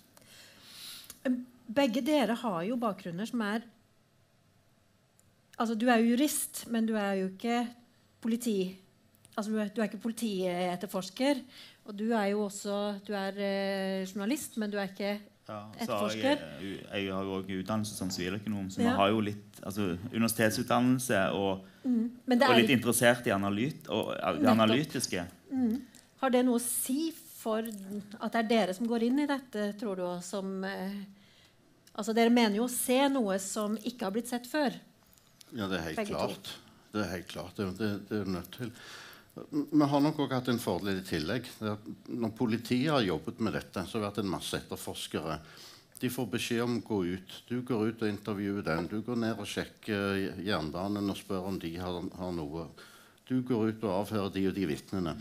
A: Mm. Begge dere har jo bakgrunner som er Altså, du er jo jurist, men du er jo ikke politi. Altså, du er, du er ikke politietterforsker. Og du er jo også du er, eh, journalist, men du er ikke ja, etterforsker.
B: Jeg, jeg har jo også utdannelse som siviløkonom, så ja. Man har jo litt altså, universitetsutdannelse og, mm. og litt ikke... interessert i analyt, og, det analytiske.
A: Mm. Har det noe å si for at det er dere som går inn i dette, tror du? Som, eh, altså, dere mener jo å se noe som ikke har blitt sett før.
C: Ja, det er helt Begge klart. To. Det er helt klart. Det, det, det er nødt til. Vi har nok også hatt en fordel i tillegg. Når politiet har jobbet med dette, så har det vært en masse etterforskere. De får beskjed om å gå ut. Du går ut og intervjuer den. Du går ned og sjekker jernbanen og spør om de har, har noe. Du går ut og avhører de og de vitnene.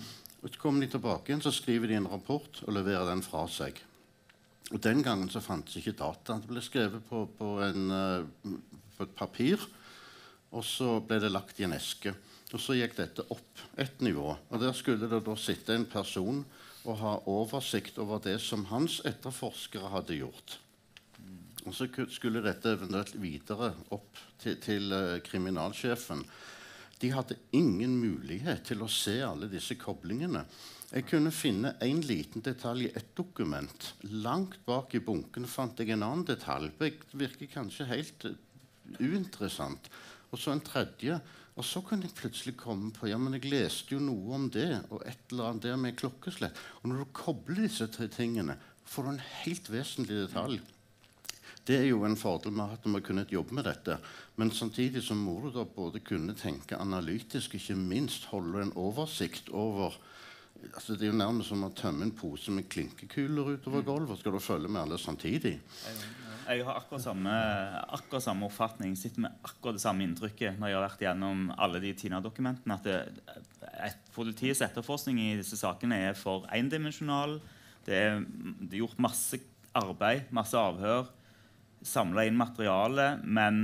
C: Og så kommer de tilbake igjen, så skriver de en rapport og leverer den fra seg. Og den gangen så fantes ikke data. Det ble skrevet på, på, en, uh, på et papir, og så ble det lagt i en eske. Og så gikk dette opp et nivå. Og der skulle det da sitte en person og ha oversikt over det som hans etterforskere hadde gjort. Og så skulle dette eventuelt videre opp til, til uh, kriminalsjefen. De hadde ingen mulighet til å se alle disse koblingene. Jeg kunne finne en liten detalj i et dokument. Langt bak i bunken fant jeg en annen detalj. Det virker kanskje helt uh, uinteressant. Og så en tredje. Og så kunne jeg plutselig komme på, ja, men jeg leste jo noe om det, og et eller annet der med klokkeslett. Og når du kobler disse tre tingene, får du en helt vesentlig detalj. Det er jo en fordel med at vi har kunnet jobbe med dette. Men samtidig så må du da både kunne tenke analytisk, ikke minst holde en oversikt over. Altså det er jo nærmest som å tømme en pose med klinkekuler utover gulvet. Skal du følge med alle samtidig?
B: Jeg har akkurat samme, akkurat samme oppfatning. Jeg sitter med akkurat det samme inntrykket når jeg har vært gjennom alle de TINA-dokumentene. At det, et, politiets etterforskning i disse sakene er for endimensjonal. Det er, det er gjort masse arbeid, masse avhør, samle inn materiale, men,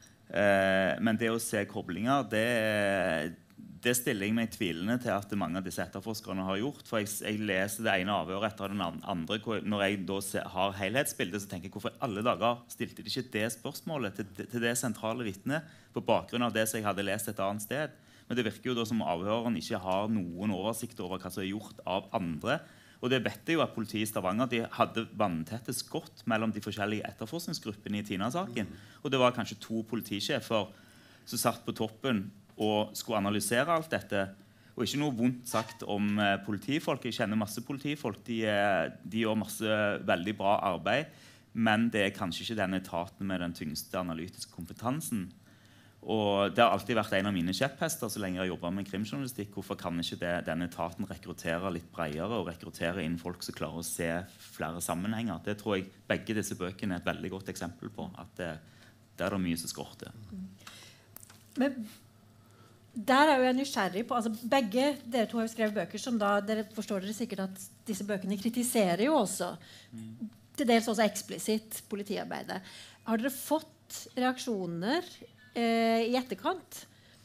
B: eh, men det å se koblinger, det, det stiller jeg meg tvilende til at mange av disse etterforskerne har gjort. For jeg, jeg leser det ene avhøret etter den andre. Når jeg da ser, har helhetsbildet, så tenker jeg hvorfor i alle dager stilte de ikke det spørsmålet til, til det sentrale vitnet på bakgrunn av det som jeg hadde lest et annet sted. Men det virker jo da som avhøreren ikke har noen oversikt over hva som er gjort av andre. Og det vet jeg jo at politiet i Stavanger de hadde vanntette skott mellom de forskjellige etterforskningsgruppene i TINA-saken. Og det var kanskje to politisjefer som satt på toppen og skulle analysere alt dette. Og ikke noe vondt sagt om eh, politifolk. Jeg kjenner masse politifolk. De, de gjør masse veldig bra arbeid. Men det er kanskje ikke den etaten med den tyngste analytiske kompetansen. Og det har alltid vært en av mine kjepphester så lenge jeg har jobbet med krimjournalistikk. Hvorfor kan ikke det, denne etaten rekruttere litt bredere og rekruttere inn folk som klarer å se flere sammenhenger? Det tror jeg begge disse bøkene er et veldig godt eksempel på. At det, det er det mye som skorter.
A: Men der er jo jeg nysgjerrig på, altså begge dere to har jo skrevet bøker som da, dere forstår dere sikkert at disse bøkene kritiserer jo også, mm. til dels også eksplisitt politiarbeidet. Har dere fått reaksjoner i etterkant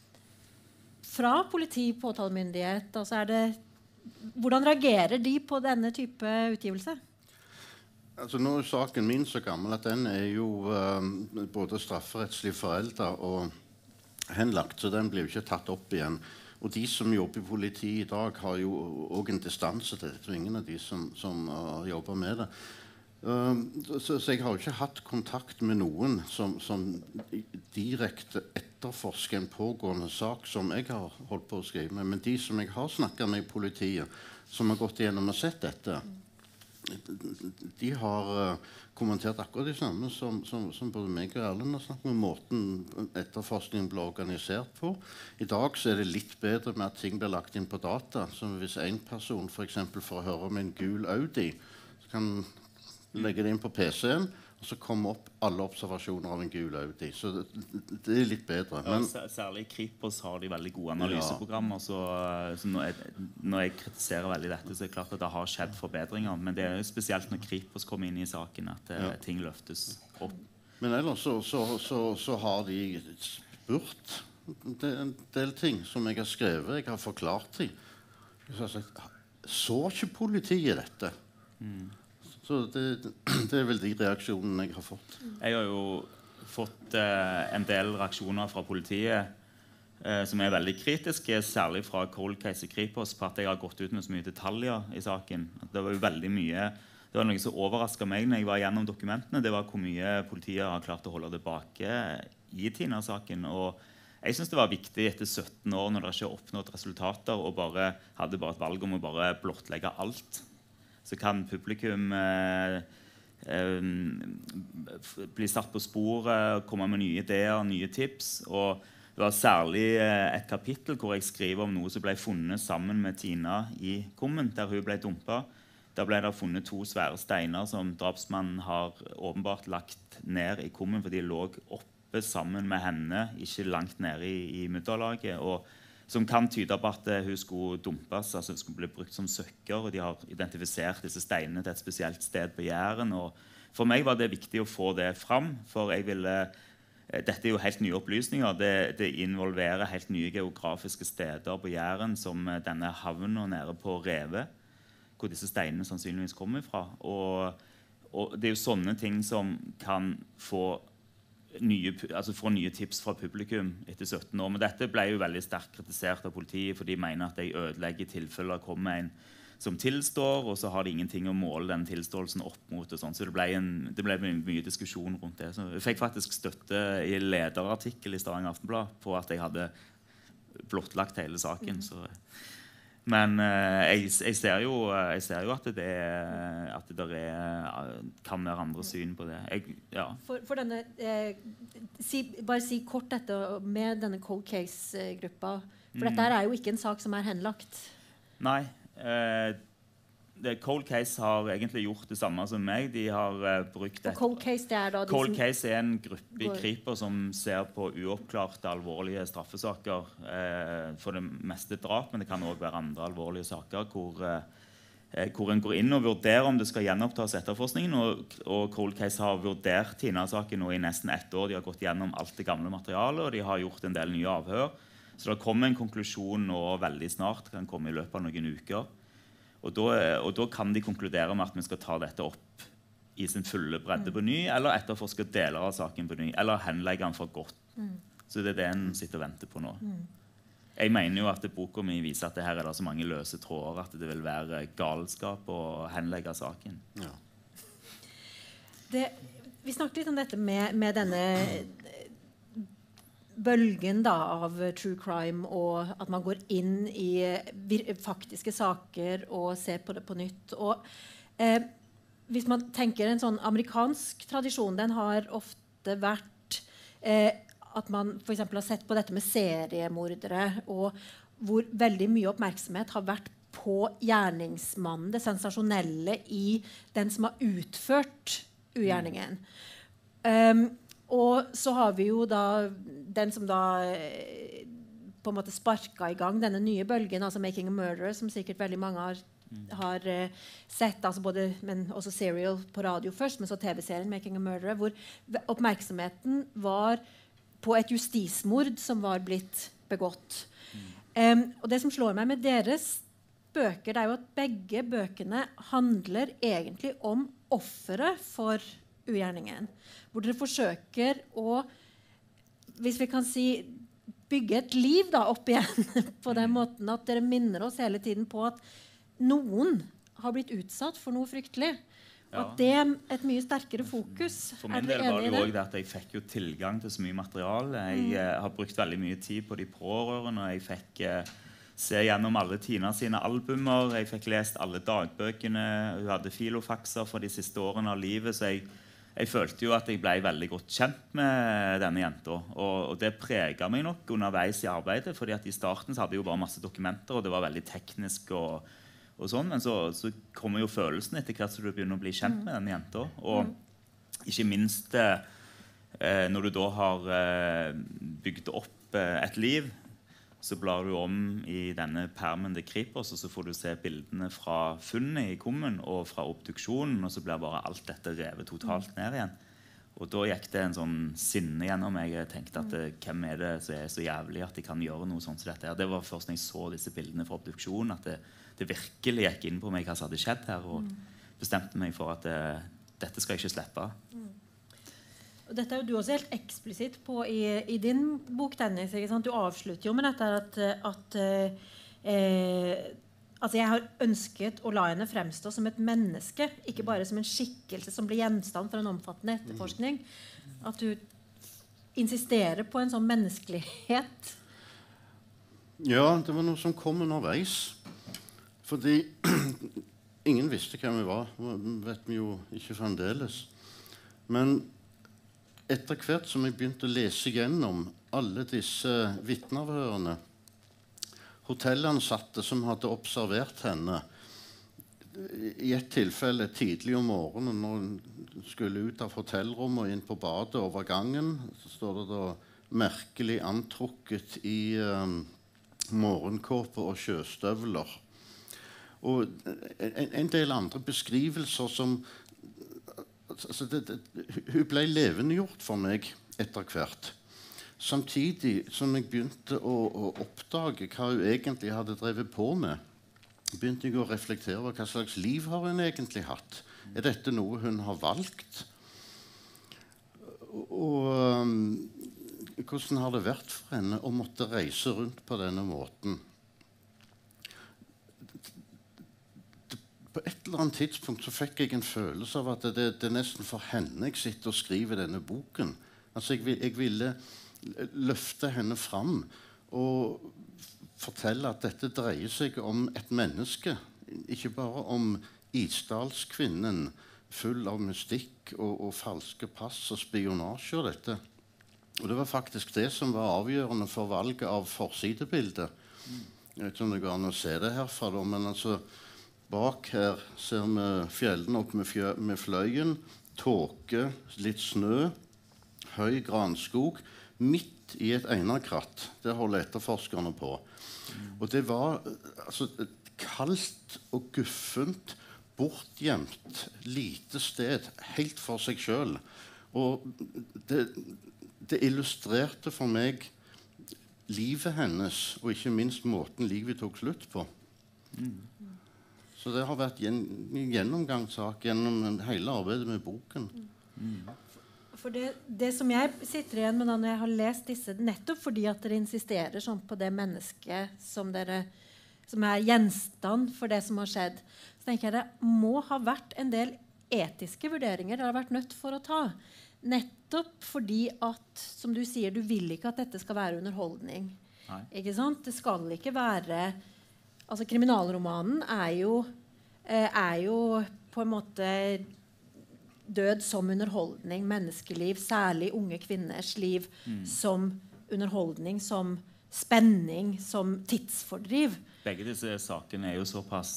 A: fra politi, påtalemyndighet? Altså er det, hvordan reagerer de på denne type utgivelse?
C: Altså nå er saken min så gammel at den er jo uh, både strafferettslig foreldet og henlagt, så den blir jo ikke tatt opp igjen. Og de som jobber i politiet i dag har jo også en distanse til det. Ingen av de som, som uh, jobber med det. Uh, så, så jeg har jo ikke hatt kontakt med noen som, som direkte etterforsker en pågående sak som jeg har holdt på å skrive med. Men de som jeg har snakket med i politiet, som har gått igjennom og sett dette, de har uh, kommentert akkurat det samme som, som, som både meg og Erlend har snakket med måten etterforskningen ble organisert på. I dag så er det litt bedre med at ting blir lagt inn på data. Så hvis en person for eksempel får høre om en gul Audi, så kan legge det inn på P C-en, og så kommer opp alle observasjoner av en gul Audi. Så det, det er litt bedre. Men,
B: ja, særlig i Kripos har de veldig gode analyseprogrammer. Så, så når, jeg, når jeg kritiserer veldig dette, så er det klart at det har skjedd forbedringer. Men det er jo spesielt når Kripos kommer inn i saken at ja. ting løftes opp.
C: Men ellers så, så, så, så har de spurt det er en del ting som jeg har skrevet, jeg har forklart dem. Så, sagt, så ikke politiet dette? Mm. Så det, det er vel de reaksjonene jeg har fått.
B: Jeg har jo fått eh, en del reaksjoner fra politiet eh, som er veldig kritiske, særlig fra Cold Case i Kripos, på at jeg har gått ut med så mye detaljer i saken. Det var jo veldig mye, det var noe som overrasket meg når jeg var gjennom dokumentene. Det var hvor mye politiet har klart å holde tilbake i TINA-saken. Og jeg synes det var viktig etter sytten år, når det ikke har oppnådd resultater, og bare hadde bare et valg om å bare blottlegge alt. Så kan publikum eh, eh, bli satt på sporet, komme med nye ideer, nye tips. Og det var særlig eh, et kapittel hvor jeg skriver om noe som ble funnet sammen med Tina i kummen, der hun ble dumpet. Der ble det funnet to svære steiner som drapsmannen har åpenbart lagt ned i kummen, fordi de lå oppe sammen med henne, ikke langt nede i, i mudderlaget. Og som kan tyde på at uh, hun skulle dumpes, altså hun skulle bli brukt som søkker, og de har identifisert disse steinene til et spesielt sted på Jæren. Og for meg var det viktig å få det fram, for jeg ville, uh, dette er jo helt nye opplysninger. Det, det involverer helt nye geografiske steder på Jæren, som uh, denne havnen nede på Revet, hvor disse steinene sannsynligvis kommer fra. Og, og det er jo sånne ting som kan få Nye, altså få nye tips fra publikum etter sytten år. Men dette ble jo veldig sterkt kritisert av politiet, for de mener at de ødelegger tilfeller kommer en som tilstår, og så har de ingenting å måle den tilståelsen opp mot. Og sånn. Så det ble, en, det ble mye diskusjon rundt det. Så jeg fikk faktisk støtte i lederartikkel i Stavanger Aftenblad på at jeg hadde blottlagt hele saken. Så Men uh, jeg, jeg, ser jo, jeg ser jo at det, at det er, kan være andre syn på det. Jeg, ja.
A: For, for denne, eh, si, bare si kort dette med denne cold case-gruppa. For mm. dette er jo ikke en sak som er henlagt.
B: Nei. Eh, det, cold case har egentlig gjort det samme som meg. De har uh, brukt et,
A: cold case, det er da de
B: cold
A: som
B: case er en gruppe i Kripos som ser på uoppklarte alvorlige straffesaker. Eh, for det meste drap, men det kan også være andre alvorlige saker hvor, eh, hvor en går inn og vurderer om det skal gjenopptas etterforskningen. Og, og cold case har vurdert Tina-saken nå i nesten ett år. De har gått gjennom alt det gamle materialet, og de har gjort en del nye avhør. Så det kommer en konklusjon nå veldig snart. Det kan komme i løpet av noen uker. Og da, og da kan de konkludere med at vi skal ta dette opp i sin fulle bredde på ny, eller etterforske deler av saken på ny, eller henlegge den for godt. Mm. Så det er det en sitter og venter på nå. Mm. Jeg mener jo at boka mi viser at det her er det så mange løse tråder at det vil være galskap å henlegge saken. Ja.
A: Det, vi snakket litt om dette med, med denne bølgen da, av true crime, og at man går inn i faktiske saker og ser på det på nytt. Og, eh, hvis man tenker en sånn amerikansk tradisjon, den har ofte vært eh, at man for eksempel har sett på dette med seriemordere, og hvor veldig mye oppmerksomhet har vært på gjerningsmannen, det sensasjonelle i den som har utført ugjerningen. Um, Og så har vi jo da den som da eh, på en måte sparka i gang denne nye bølgen, altså 'Making a Murderer', som sikkert veldig mange har, har eh, sett, altså både, men også Serial på radio først, men så T V-serien 'Making a Murderer', hvor oppmerksomheten var på et justismord som var blitt begått. Um, og det som slår meg med deres bøker, det er jo at begge bøkene handler egentlig om offeret for ugjerningen. Hvor dere forsøker å, hvis vi kan si, bygge et liv da, opp igjen på den måten at dere minner oss hele tiden på at noen har blitt utsatt for noe fryktelig. Og ja. At det er et mye sterkere fokus.
B: For min del var det jo også det at jeg fikk jo tilgang til så mye materiale. Jeg mm. uh, har brukt veldig mye tid på de pårørende, og jeg fikk uh, se gjennom alle Tina sine albumer. Jeg fikk lest alle dagbøkene. Hun hadde filofakser for de siste årene av livet, så jeg Jeg følte jo at jeg ble veldig godt kjent med denne jenta. Og, og det preget meg nok underveis i arbeidet, fordi at i starten så hadde jeg jo bare masse dokumenter, og det var veldig teknisk og, og sånn. Men så, så kommer jo følelsen etter hvert så du begynner å bli kjent med denne jenta. Og ikke minst eh, når du da har eh, bygd opp eh, et liv, så blar du om i denne permen til Kripos, og så får du se bildene fra funnet i kummen og fra obduksjonen, og så blir bare alt dette revet totalt ned igjen. Og da gikk det en sånn sinne gjennom meg. Jeg tenkte at hvem er det som er så jævlig at de kan gjøre noe sånt som dette her? Det var først når jeg så disse bildene fra obduksjonen at det, det virkelig gikk inn på meg hva som hadde skjedd her, og bestemte meg for at det, dette skal jeg ikke slippe.
A: Og dette er jo du også helt eksplisitt på i, i din bok, Dennis. Ikke sant? Du avslutter jo med dette at, at eh, altså jeg har ønsket å la henne fremstå som et menneske, ikke bare som en skikkelse som blir gjenstand for en omfattende etterforskning. At du insisterer på en sånn menneskelighet.
C: Ja, det var noe som kom underveis. Fordi ingen visste hvem vi var. Det vet vi jo ikke fremdeles. Men etter hvert som jeg begynte å lese gjennom alle disse vitneavhørene, hotellansatte som hadde observert henne i et tilfelle tidlig om morgenen når hun skulle ut av hotellrommet og inn på badet over gangen, så står det da merkelig antrukket i, um, morgenkåper og sjøstøvler. Og en, en del andre beskrivelser som altså det, det, Hun ble levendegjort for meg etter hvert. Samtidig som jeg begynte å, å oppdage hva hun egentlig hadde drevet på med, begynte jeg å reflektere over hva slags liv har hun egentlig hatt. Er dette noe hun har valgt? Og um, hvordan har det vært for henne å måtte reise rundt på denne måten? På et eller annet tidspunkt så fikk jeg en følelse av at det, det er nesten for henne jeg sitter og skriver denne boken. Altså jeg, jeg ville løfte henne fram og fortelle at dette dreier seg om et menneske. Ikke bare om isdalskvinnen full av mystikk og, og falske pass og spionasje og dette. Og det var faktisk det som var avgjørende for valget av forsidebildet. Jeg vet ikke om det går an å se det herfra da, men altså bak her ser vi fjellene opp med, fjø, med fløyen, tåke, litt snø, høy granskog, midt i et einerkratt. Det holder etterforskerne på. Og det var altså, et kaldt og guffent, bortgjemt, lite sted, helt for seg selv. Og det, det illustrerte for meg livet hennes, og ikke minst måten livet tok slutt på. Mm. Så det har vært en gjennomgangssak gjennom hele arbeidet med boken.
A: Mm. For det, det som jeg sitter igjen med da når jeg har lest disse, nettopp fordi at dere insisterer sånn på det mennesket som, dere, som er gjenstand for det som har skjedd, så tenker jeg det må ha vært en del etiske vurderinger dere har vært nødt for å ta. Nettopp fordi at, som du sier, du vil ikke at dette skal være underholdning. Nei. Ikke sant? Det skal ikke være... Altså, kriminalromanen er jo, eh, er jo på en måte død som underholdning, menneskeliv, særlig unge kvinners liv, mm. som underholdning, som spenning, som tidsfordriv.
B: Begge disse sakene er jo såpass,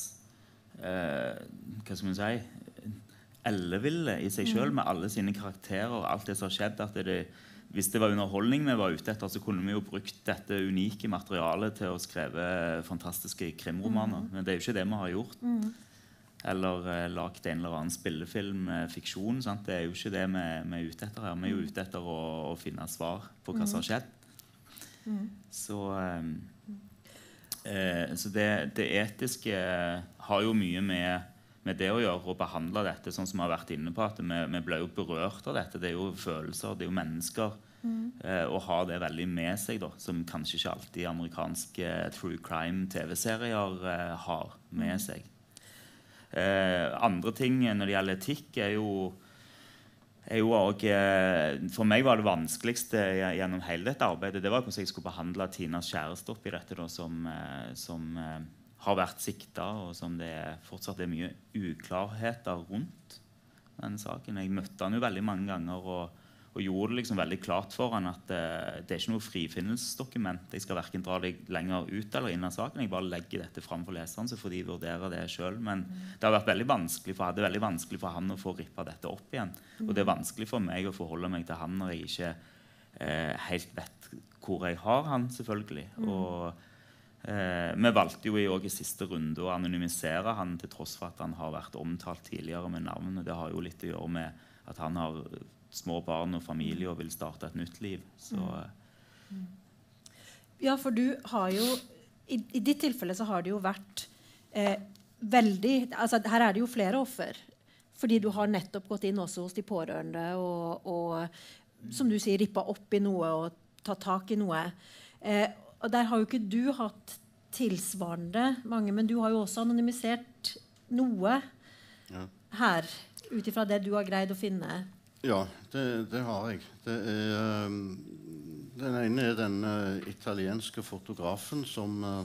B: eh, hva skal man si, elleville i seg selv, mm. med alle sine karakterer og alt det som har skjedd, at det, hvis det var underholdning vi var ute etter, så kunne vi jo brukt dette unike materialet til å skrive fantastiske krimromaner. Mm. Men det er jo ikke det vi har gjort. Mm. Eller eh, lagt en eller annen spillefilm, eh, fiksjon. Sant? Det er jo ikke det vi, vi er ute etter her. Vi er jo ute etter å, å finne svar på hva som har skjedd. Mm. Så, eh, eh, så det, det etiske har jo mye med med det å gjøre og behandle dette sånn som vi har vært inne på, at vi, vi ble jo berørt av dette. Det er jo følelser, det er jo mennesker. Mm. Eh, og har det veldig med seg, da, som kanskje ikke alltid amerikanske true crime-T V-serier eh, har med mm. seg. Eh, andre ting når det gjelder etikk, er jo, er jo også, eh, for meg var det vanskeligste gjennom hele dette arbeidet, det var hvordan jeg skulle behandle Tinas kjæreste oppi dette, da, som... Eh, som eh, har vært sikta, og som det er, fortsatt er mye uklarheter rundt den saken. Jeg møtte han jo veldig mange ganger og, og gjorde det liksom veldig klart for han at uh, det er ikke noe frifinnelsesdokument. Jeg skal hverken dra deg lenger ut eller inn av saken. Jeg bare legger dette fram for leseren, så får de vurdere det selv. Men det har vært veldig vanskelig for, det er veldig vanskelig for han å få rippet dette opp igjen. Og det er vanskelig for meg å forholde meg til han når jeg ikke uh, helt vet hvor jeg har han, selvfølgelig. Og Eh, vi valgte jo i, i siste runde å anonymisere han til tross for at han har vært omtalt tidligere med navn. Det har jo litt å gjøre med at han har små barn og familie og vil starte et nytt liv. Så,
A: mm. Ja, for du har jo i, i ditt tilfelle så har det jo vært eh, veldig, altså her er det jo flere offer fordi du har nettopp gått inn også hos de pårørende og, og som du sier, rippet opp i noe og tatt tak i noe. Eh, Og der har jo ikke du hatt tilsvarende mange, men du har jo også anonymisert noe ja. her, ut ifra det du har greid å finne.
C: Ja, det, det har jeg. Det er, um, den ene er den uh, italienske fotografen som uh,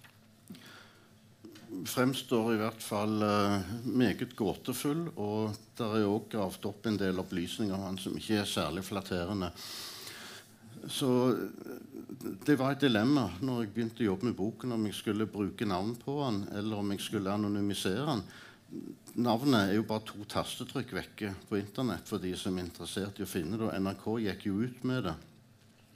C: fremstår i hvert fall uh, meget gåtefull, og der er også gravd opp en del opplysninger av han som ikke er særlig flatterende. Så det var et dilemma når jeg begynte å jobbe med boken, om jeg skulle bruke navn på han, eller om jeg skulle anonymisere han. Navnet er jo bare to tastetrykk vekke på internett for de som er interessert i å finne det, og N R K gikk jo ut med det.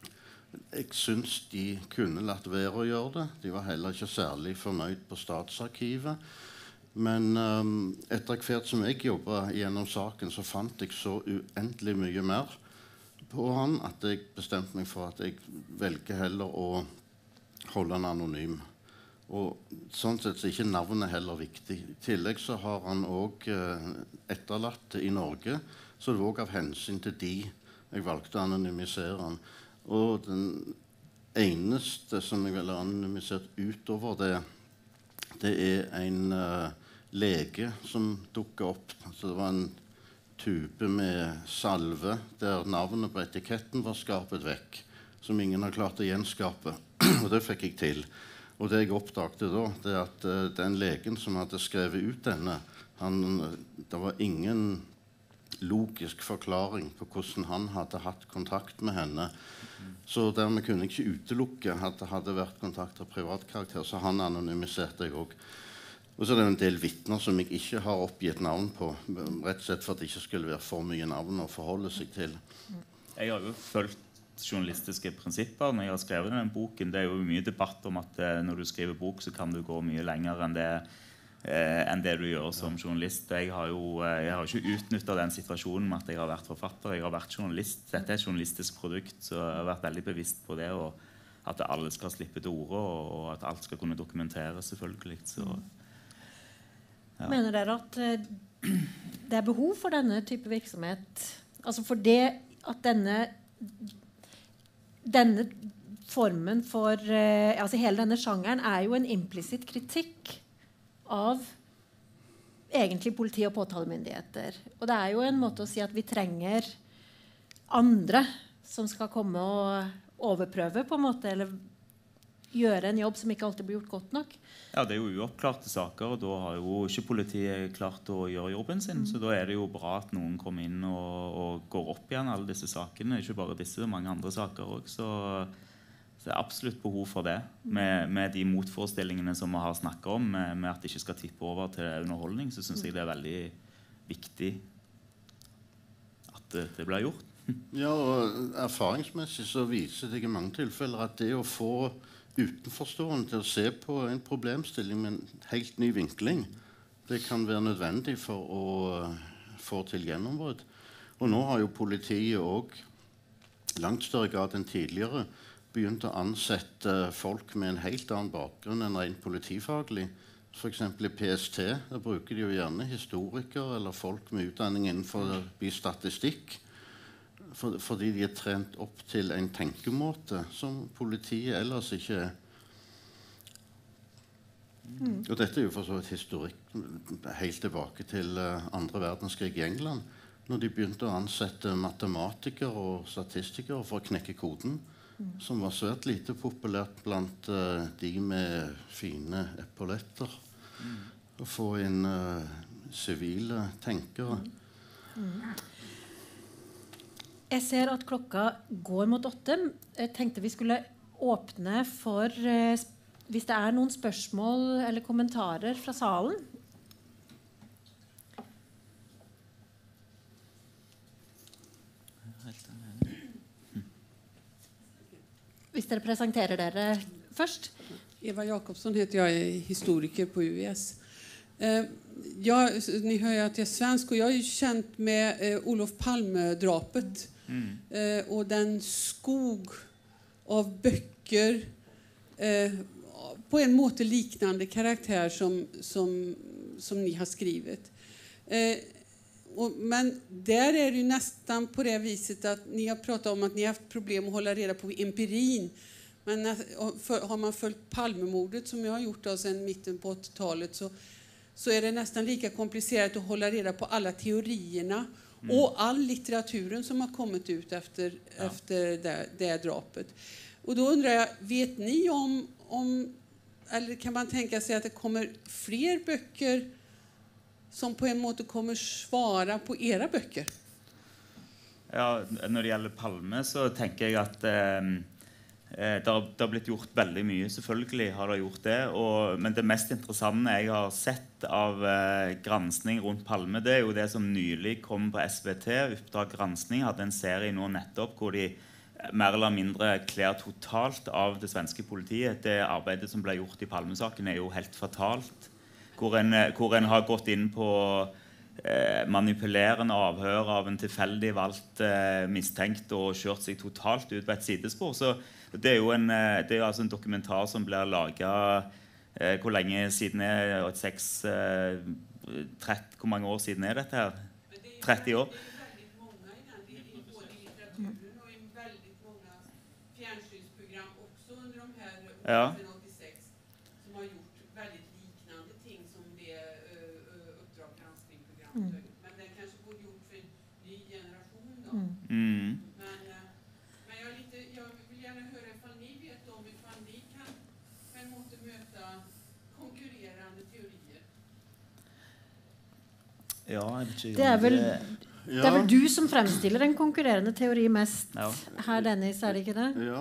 C: Jeg synes de kunne latt være å gjøre det. De var heller ikke særlig fornøyd på Statsarkivet. Men um, etter hvert som jeg jobbet gjennom saken, så fant jeg så uendelig mye mer på han at jeg bestemte meg for at jeg velger heller å holde han anonym. Og sånn sett så er ikke navnet heller viktig. I tillegg så har han også uh, etterlatt i Norge, så det var også av hensyn til de jeg valgte å anonymisere han. Og den eneste som jeg ville anonymisert utover det, det er en uh, lege som dukket opp. Altså det var en tube med salve der navnet på etiketten var skapet vekk, som ingen har klart å gjenskape. Og det fikk jeg til. Og det jeg oppdagte da, det er at uh, den legen som hadde skrevet ut denne, han, det var ingen logisk forklaring på hvordan han hadde hatt kontakt med henne. Så dermed kunne jeg ikke utelukke at det hadde vært kontakt av privatkarakter, så han anonymiserte jeg også. Og så er det en del vittner som jeg ikke har oppgitt navn på, rett og slett for at det ikke skulle være for mye navn å forholde seg til.
B: Jeg har jo følt journalistiske prinsipper når jeg har skrevet den boken. Det er jo mye debatt om at eh, når du skriver bok så kan du gå mye lenger enn det, eh, enn det du gjør som journalist. Jeg har jo eh, jeg har ikke utnyttet den situasjonen med at jeg har vært forfatter. Jeg har vært journalist. Dette er et journalistisk produkt, så jeg har vært veldig bevisst på det, og at alle skal slippe til orde, og at alt skal kunne dokumenteres selvfølgelig. Så ja.
A: Mener dere at uh, det er behov for denne type virksomhet? Altså for det at denne, denne formen for uh, altså hele denne sjangeren er jo en implisitt kritikk av egentlig politi og påtalemyndigheter. Og det er jo en måte å si at vi trenger andre som skal komme og overprøve på en måte, eller gjøre en jobb som ikke alltid blir gjort godt nok.
B: Ja, det er jo uoppklarte saker, og da har jo ikke politiet klart å gjøre jobben sin. Mm. Så da er det jo bra at noen kommer inn og, og går opp igjen alle disse sakene. Ikke bare disse, mange andre saker også. Så, så det er absolutt behov for det. Med, med de motforestillingene som vi har snakket om, med, med at det ikke skal tippe over til underholdning, så synes jeg det er veldig viktig at det, det blir gjort.
C: Ja, og erfaringsmessig så viser det i mange tilfeller at det å få utenforstående til å se på en problemstilling med en helt ny vinkling, det kan være nødvendig for å få til gjennombrudd. Og nå har jo politiet også langt større grad enn tidligere begynt å ansette folk med en helt annen bakgrunn enn rent politifaglig. For eksempel i P S T, der bruker de jo gjerne historikere eller folk med utdanning innenfor statistikk, For, fordi de er trent opp til en tenkemåte som politiet ellers ikke er. Mm. Og dette er jo for så vidt historikk helt tilbake til uh, andre verdenskrig i England, når de begynte å ansette matematikere og statistikere for å knekke koden, mm. som var svært lite populært blant uh, de med fine epauletter. Mm. Å få inn sivile uh, tenkere.
A: Mm. Mm. Jeg ser at klokka går mot åtte. Jeg tenkte vi skulle åpne for eh, hvis det er noen spørsmål eller kommentarer fra salen. Hvis dere presenterer dere først.
D: Eva Jakobsson heter jag, är historiker på U S. Eh, jag, ni hör ju att jag är svensk, och jag är ju känt med eh, Olof Palme-drapet. Mm. Eh, och den skog av böcker eh, på en måte liknande karaktär som, som, som ni har skrivit. Eh, och, men där är det ju nästan på det viset att ni har pratat om att ni har haft problem att hålla reda på empirin. Men när, för, har man följt Palmemordet som jag har gjort då, sedan mitten på åttiotalet, så, så är det nästan lika komplicerat att hålla reda på alla teorierna. Mm. Och all litteraturen som har kommit ut efter, ja. efter det, det drapet. Och då undrar jag, vet ni om, om, eller kan man tänka sig att det kommer fler böcker som på en måte kommer svara på era böcker?
B: Ja, når det gjelder Palme så tenker jeg at eh, det, har, det har blitt gjort veldig mye, selvfølgelig har det gjort det, og, men det mest interessante jeg har sett av eh, gransning rundt Palme, det er jo det som nylig kom på S V T, Oppdrag Gransning, hadde en serie nå nettopp hvor de mer eller mindre kler totalt av det svenske politiet. Det arbeidet som ble gjort i Palmesaken er jo helt fatalt. Hvor en, hvor en har gått inn på eh, manipulerende avhør av en tilfeldig valgt eh, mistenkt og kjørt seg totalt ut på et sidespor. Så det er jo en, det er altså en dokumentar som blir laget eh, hvor lenge siden er det? seks, eh, tretti, hvor mange år siden er dette her? tretti år. Ja.
D: Som har gjort väldigt liknande ting som det uh, Uppdrag granskningsprogram. Mm. Men det kanske borde gjort för en ny generation då.
B: Mm.
D: Men, uh, men jag, lite, jag vill gärna höra ifall ni vet om ifall ni kan på en måte möta konkurrerande teorier.
B: Ja, det,
A: det er vel
C: Ja.
A: Det er vel du som fremstiller en konkurrerende teori mest
B: ja.
A: her, Dennis, er det ikke det?
C: Ja.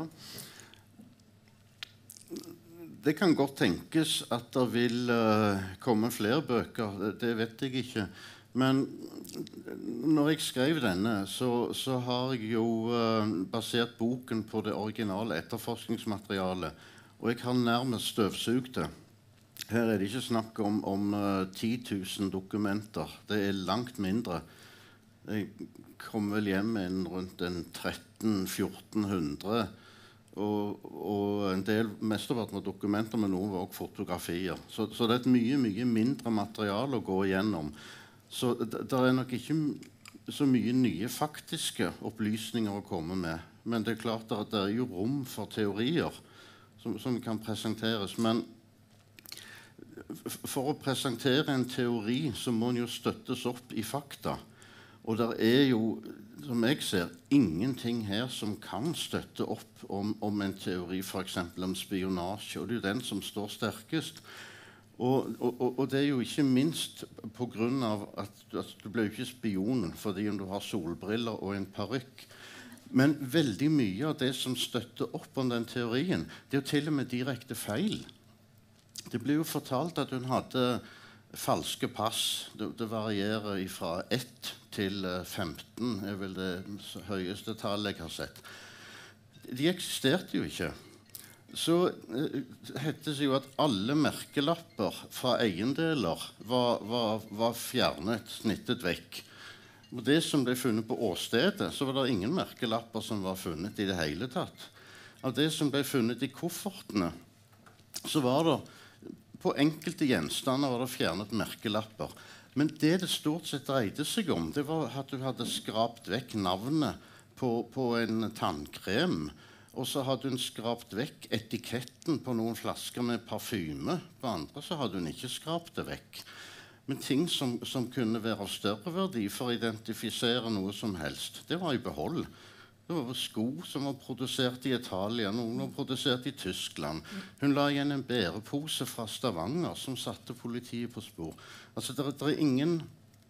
C: Det kan godt tenkes at det vil uh, komme flere bøker, det, det vet jeg ikke. Men når jeg skrev denne, så, så har jeg jo uh, basert boken på det originale etterforskningsmaterialet, og jeg har nærmest støvsugd det. Her er det ikke snakk om, om uh, ti tusen dokumenter, det er langt mindre. Jeg kom vel hjem med en rundt en tretten til fjorten hundre, og, og en del, mesteparten var dokumenter, men noen var også fotografier. Så, så det er et mye, mye mindre materiale å gå igjennom. Så det er nok ikke så mye nye faktiske opplysninger å komme med. Men det er klart at det er jo rom for teorier som, som kan presenteres. Men for å presentere en teori så må den jo støttes opp i fakta. Og det er jo, som jeg ser, ingenting her som kan støtte opp om, om en teori, for eksempel om spionasje, og det er jo den som står sterkest. Og, og, og det er jo ikke minst på grunn av at, at du blir jo ikke spion fordi om du har solbriller og en parykk. Men veldig mye av det som støtter opp om den teorien, det er jo til og med direkte feil. Det blir jo fortalt at hun hadde falske pass. Det, det varierer fra ett til femten, er vel det høyeste tallet jeg har sett. De eksisterte jo ikke. Så eh, heter det jo at alle merkelapper fra eiendeler var, var, var fjernet, snittet vekk. Og det som ble funnet på åstedet, så var det ingen merkelapper som var funnet i det hele tatt. Av det som ble funnet i koffertene, så var det på enkelte gjenstander var det fjernet merkelapper. Men det det stort sett dreide seg om, det var at du hadde skrapt vekk navnet på, på en tannkrem, og så hadde hun skrapt vekk etiketten på noen flasker med parfyme. På andre så hadde hun ikke skrapt det vekk. Men ting som, som kunne være av større verdi for å identifisere noe som helst, det var i behold. Det var sko som var produsert i Italia, noen var produsert i Tyskland. Hun la igjen en bærepose fra Stavanger som satte politiet på spor. Altså, det, det er ingen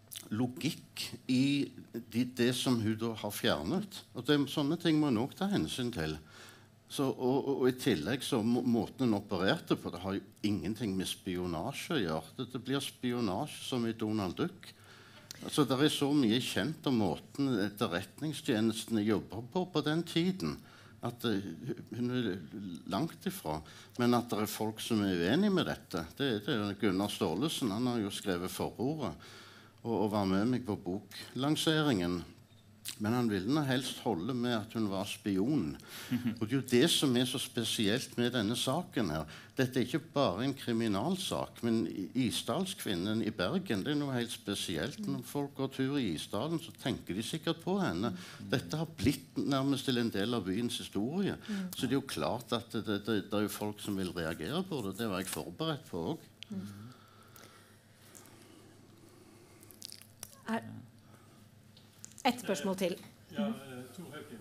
C: logikk i de, det som hun da har fjernet. Og det, sånne ting må hun også ta hensyn til. Så, og, og, og i tillegg så må, måten hun opererte på, det har jo ingenting med spionasje å gjøre. Det, det blir spionasje som i Donald Duck. Altså, det er så mye kjent om måten etterretningstjenestene jobber på på den tiden, at uh, hun er langt ifra. Men at det er folk som er uenige med dette, det, det er Gunnar Staalesen. Han har jo skrevet forordet og, og var med meg på boklanseringen. Men han ville nå helst holde med at hun var spion. Og det er jo det som er så spesielt med denne saken her. Dette er ikke bare en kriminalsak, men Isdalskvinnen i Bergen, det er noe helt spesielt. Når folk går tur i Isdalen, så tenker de sikkert på henne. Dette har blitt nærmest til en del av byens historie. Så det er jo klart at det, det, det, det er jo folk som vil reagere på det. Det var jeg forberedt på også.
A: Er ett spørsmål til.
E: Ja, Tor Hauken.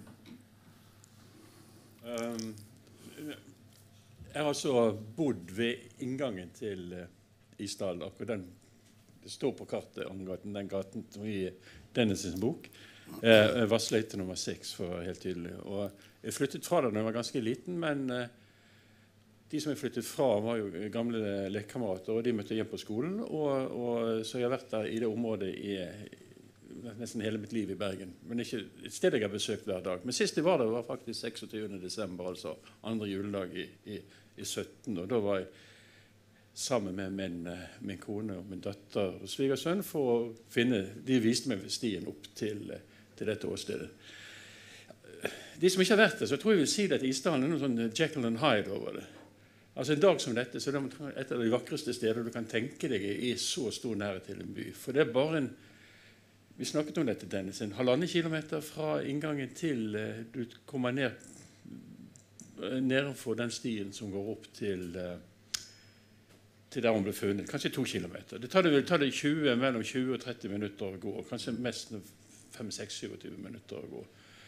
E: Um, jeg har altså bodd ved inngangen til uh, Isdalen. Akkurat den, det står på kartet om gaten, den gaten som i Dennis' bok. Uh, Vassløyte nummer seks, for å være helt tydelig. Og jeg flyttet fra der da jeg var ganske liten, men uh, de som jeg flyttet fra var jo gamle lekekamerater, og de møtte hjem på skolen. Og, og, så jeg har vært der i det området i nesten hele mitt liv i Bergen. Men ikke et sted jeg har besøkt hver dag. Men sist jeg var der, var faktisk seksogtyvende desember, altså andre juledag i, i, i sytten. Og da var jeg sammen med min, min kone og min datter og svigersønn for å finne, de viste meg stien opp til, til dette åstedet. De som ikke har vært der, så tror jeg vil si at Isdalen er noe sånn Jekyll and Hyde over det. Altså en dag som dette, så er det et av de vakreste steder du kan tenke deg i så stor nærhet til en by. For det er bare en, vi snakket om dette, Dennis, en halvannen kilometer fra inngangen til du kommer ned, nedenfor den stien som går opp til, til der hun ble funnet. Kanskje to kilometer. Det tar det, tar det tjue, mellom tjue og tretti minutter å gå, kanskje mest fem, seks, syttisju minutter å gå.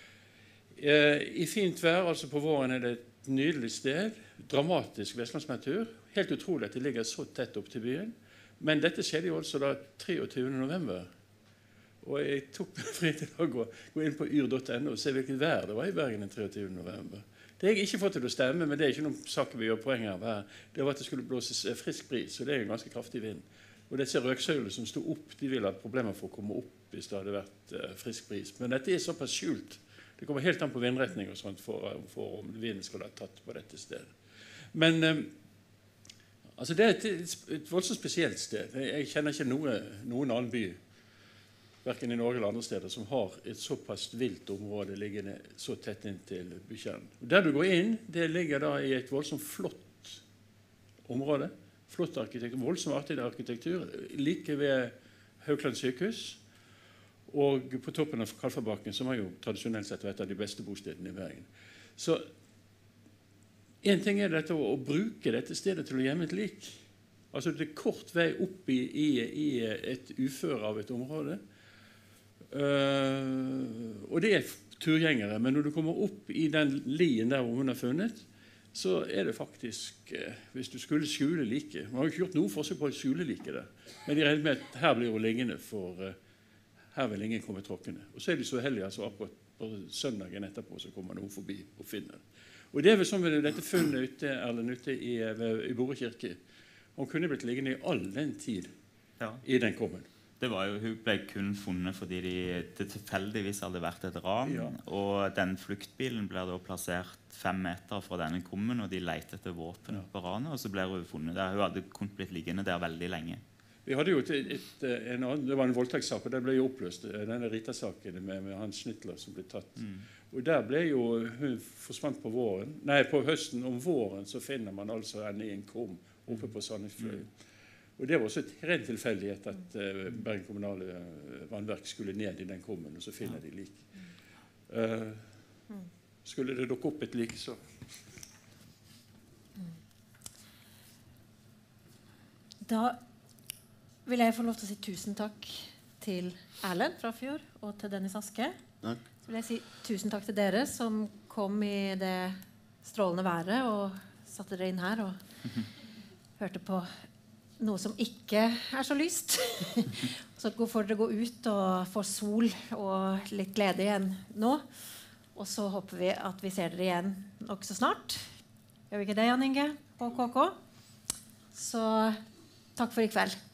E: I fint vær, altså på våren er det et nydelig sted, dramatisk vestlandsnatur, helt utrolig at det ligger så tett opp til byen, men dette skjedde jo altså da treogtyvende november, og jeg tok meg fri til å gå, gå inn på yr punktum no og se hvilket vær det var i Bergen den treogtyvende november. Det har jeg ikke fått til å stemme, men det er ikke noen saker vi gjør poeng av her. Det var at det skulle blåses frisk bris, og det er en ganske kraftig vind. Og disse røksøyler som stod opp, de ville ha problemer for å komme opp hvis det hadde vært uh, frisk bris. Men dette er såpass skjult. Det kommer helt an på vindretning og sånt for, for om vinden skulle ha tatt på dette stedet. Men um, altså det er et, et voldsomt spesielt sted. Jeg, jeg kjenner ikke noe, noen annen by, hverken i Norge eller andre steder, som har et såpass vilt område liggende så tett inn til bykjernen. Der du går inn, det ligger da i et voldsomt flott område. Flott arkitektur, voldsomt artig arkitektur, like ved Haukeland sykehus. Og på toppen av Kalfabakken, som har jo tradisjonelt sett vært av de beste bostedene i Bergen. Så en ting er dette å, å bruke dette stedet til å gjemme et lik. Altså det er kort vei opp i, i, i et uføre av et område. Uh, og det er turgjengere, men når du kommer opp i den lien der hvor hun har funnet, så er det faktisk, uh, hvis du skulle skjule like, man har jo ikke gjort noen forsøk på å skjule like det, men de regner med at her blir hun liggende for uh, her vil ingen komme tråkkende. Og så er de så heldige, altså akkurat på søndagen etterpå så kommer noen forbi og finner det. Og det er vel sånn med dette funnet ute, eller ute i, i Bore kirke. Hun kunne blitt liggende i all den tid ja. I den kommen.
B: Det var jo, hun ble kun funnet fordi de, det tilfeldigvis hadde vært et ran, ja. Og den fluktbilen ble da plassert fem meter fra denne kommen, og de lette etter våpen ja. På ranet, og så ble hun funnet der. Hun hadde kun blitt liggende der veldig lenge.
E: Vi hadde jo et, et, en annen, det var en voldtektssak, og den ble jo oppløst, denne Rita-saken med, med Hans Schnittler som ble tatt. Mm. Og der ble jo, hun forsvant på våren, nei, på høsten, om våren så finner man altså henne i en krum oppe på Sandnesfløy. Mm. Og det var også et rent tilfeldighet at uh, Bergen kommunale vannverk skulle ned i den krummen, og så finner de lik. Uh, skulle det dukke opp et lik, så...
A: Da vil jeg få lov til å si tusen takk til Erlend Frafjord og til Dennis Aske.
C: Takk.
A: Så vil jeg si tusen takk til dere som kom i det strålende været og satte dere inn her og hørte på noe som ikke er så lyst. Så får dere gå ut og få sol og litt glede igjen nå. Og så håper vi at vi ser dere igjen nok så snart. Gjør vi ikke det, Jan Inge, på K K? Så takk for i kveld.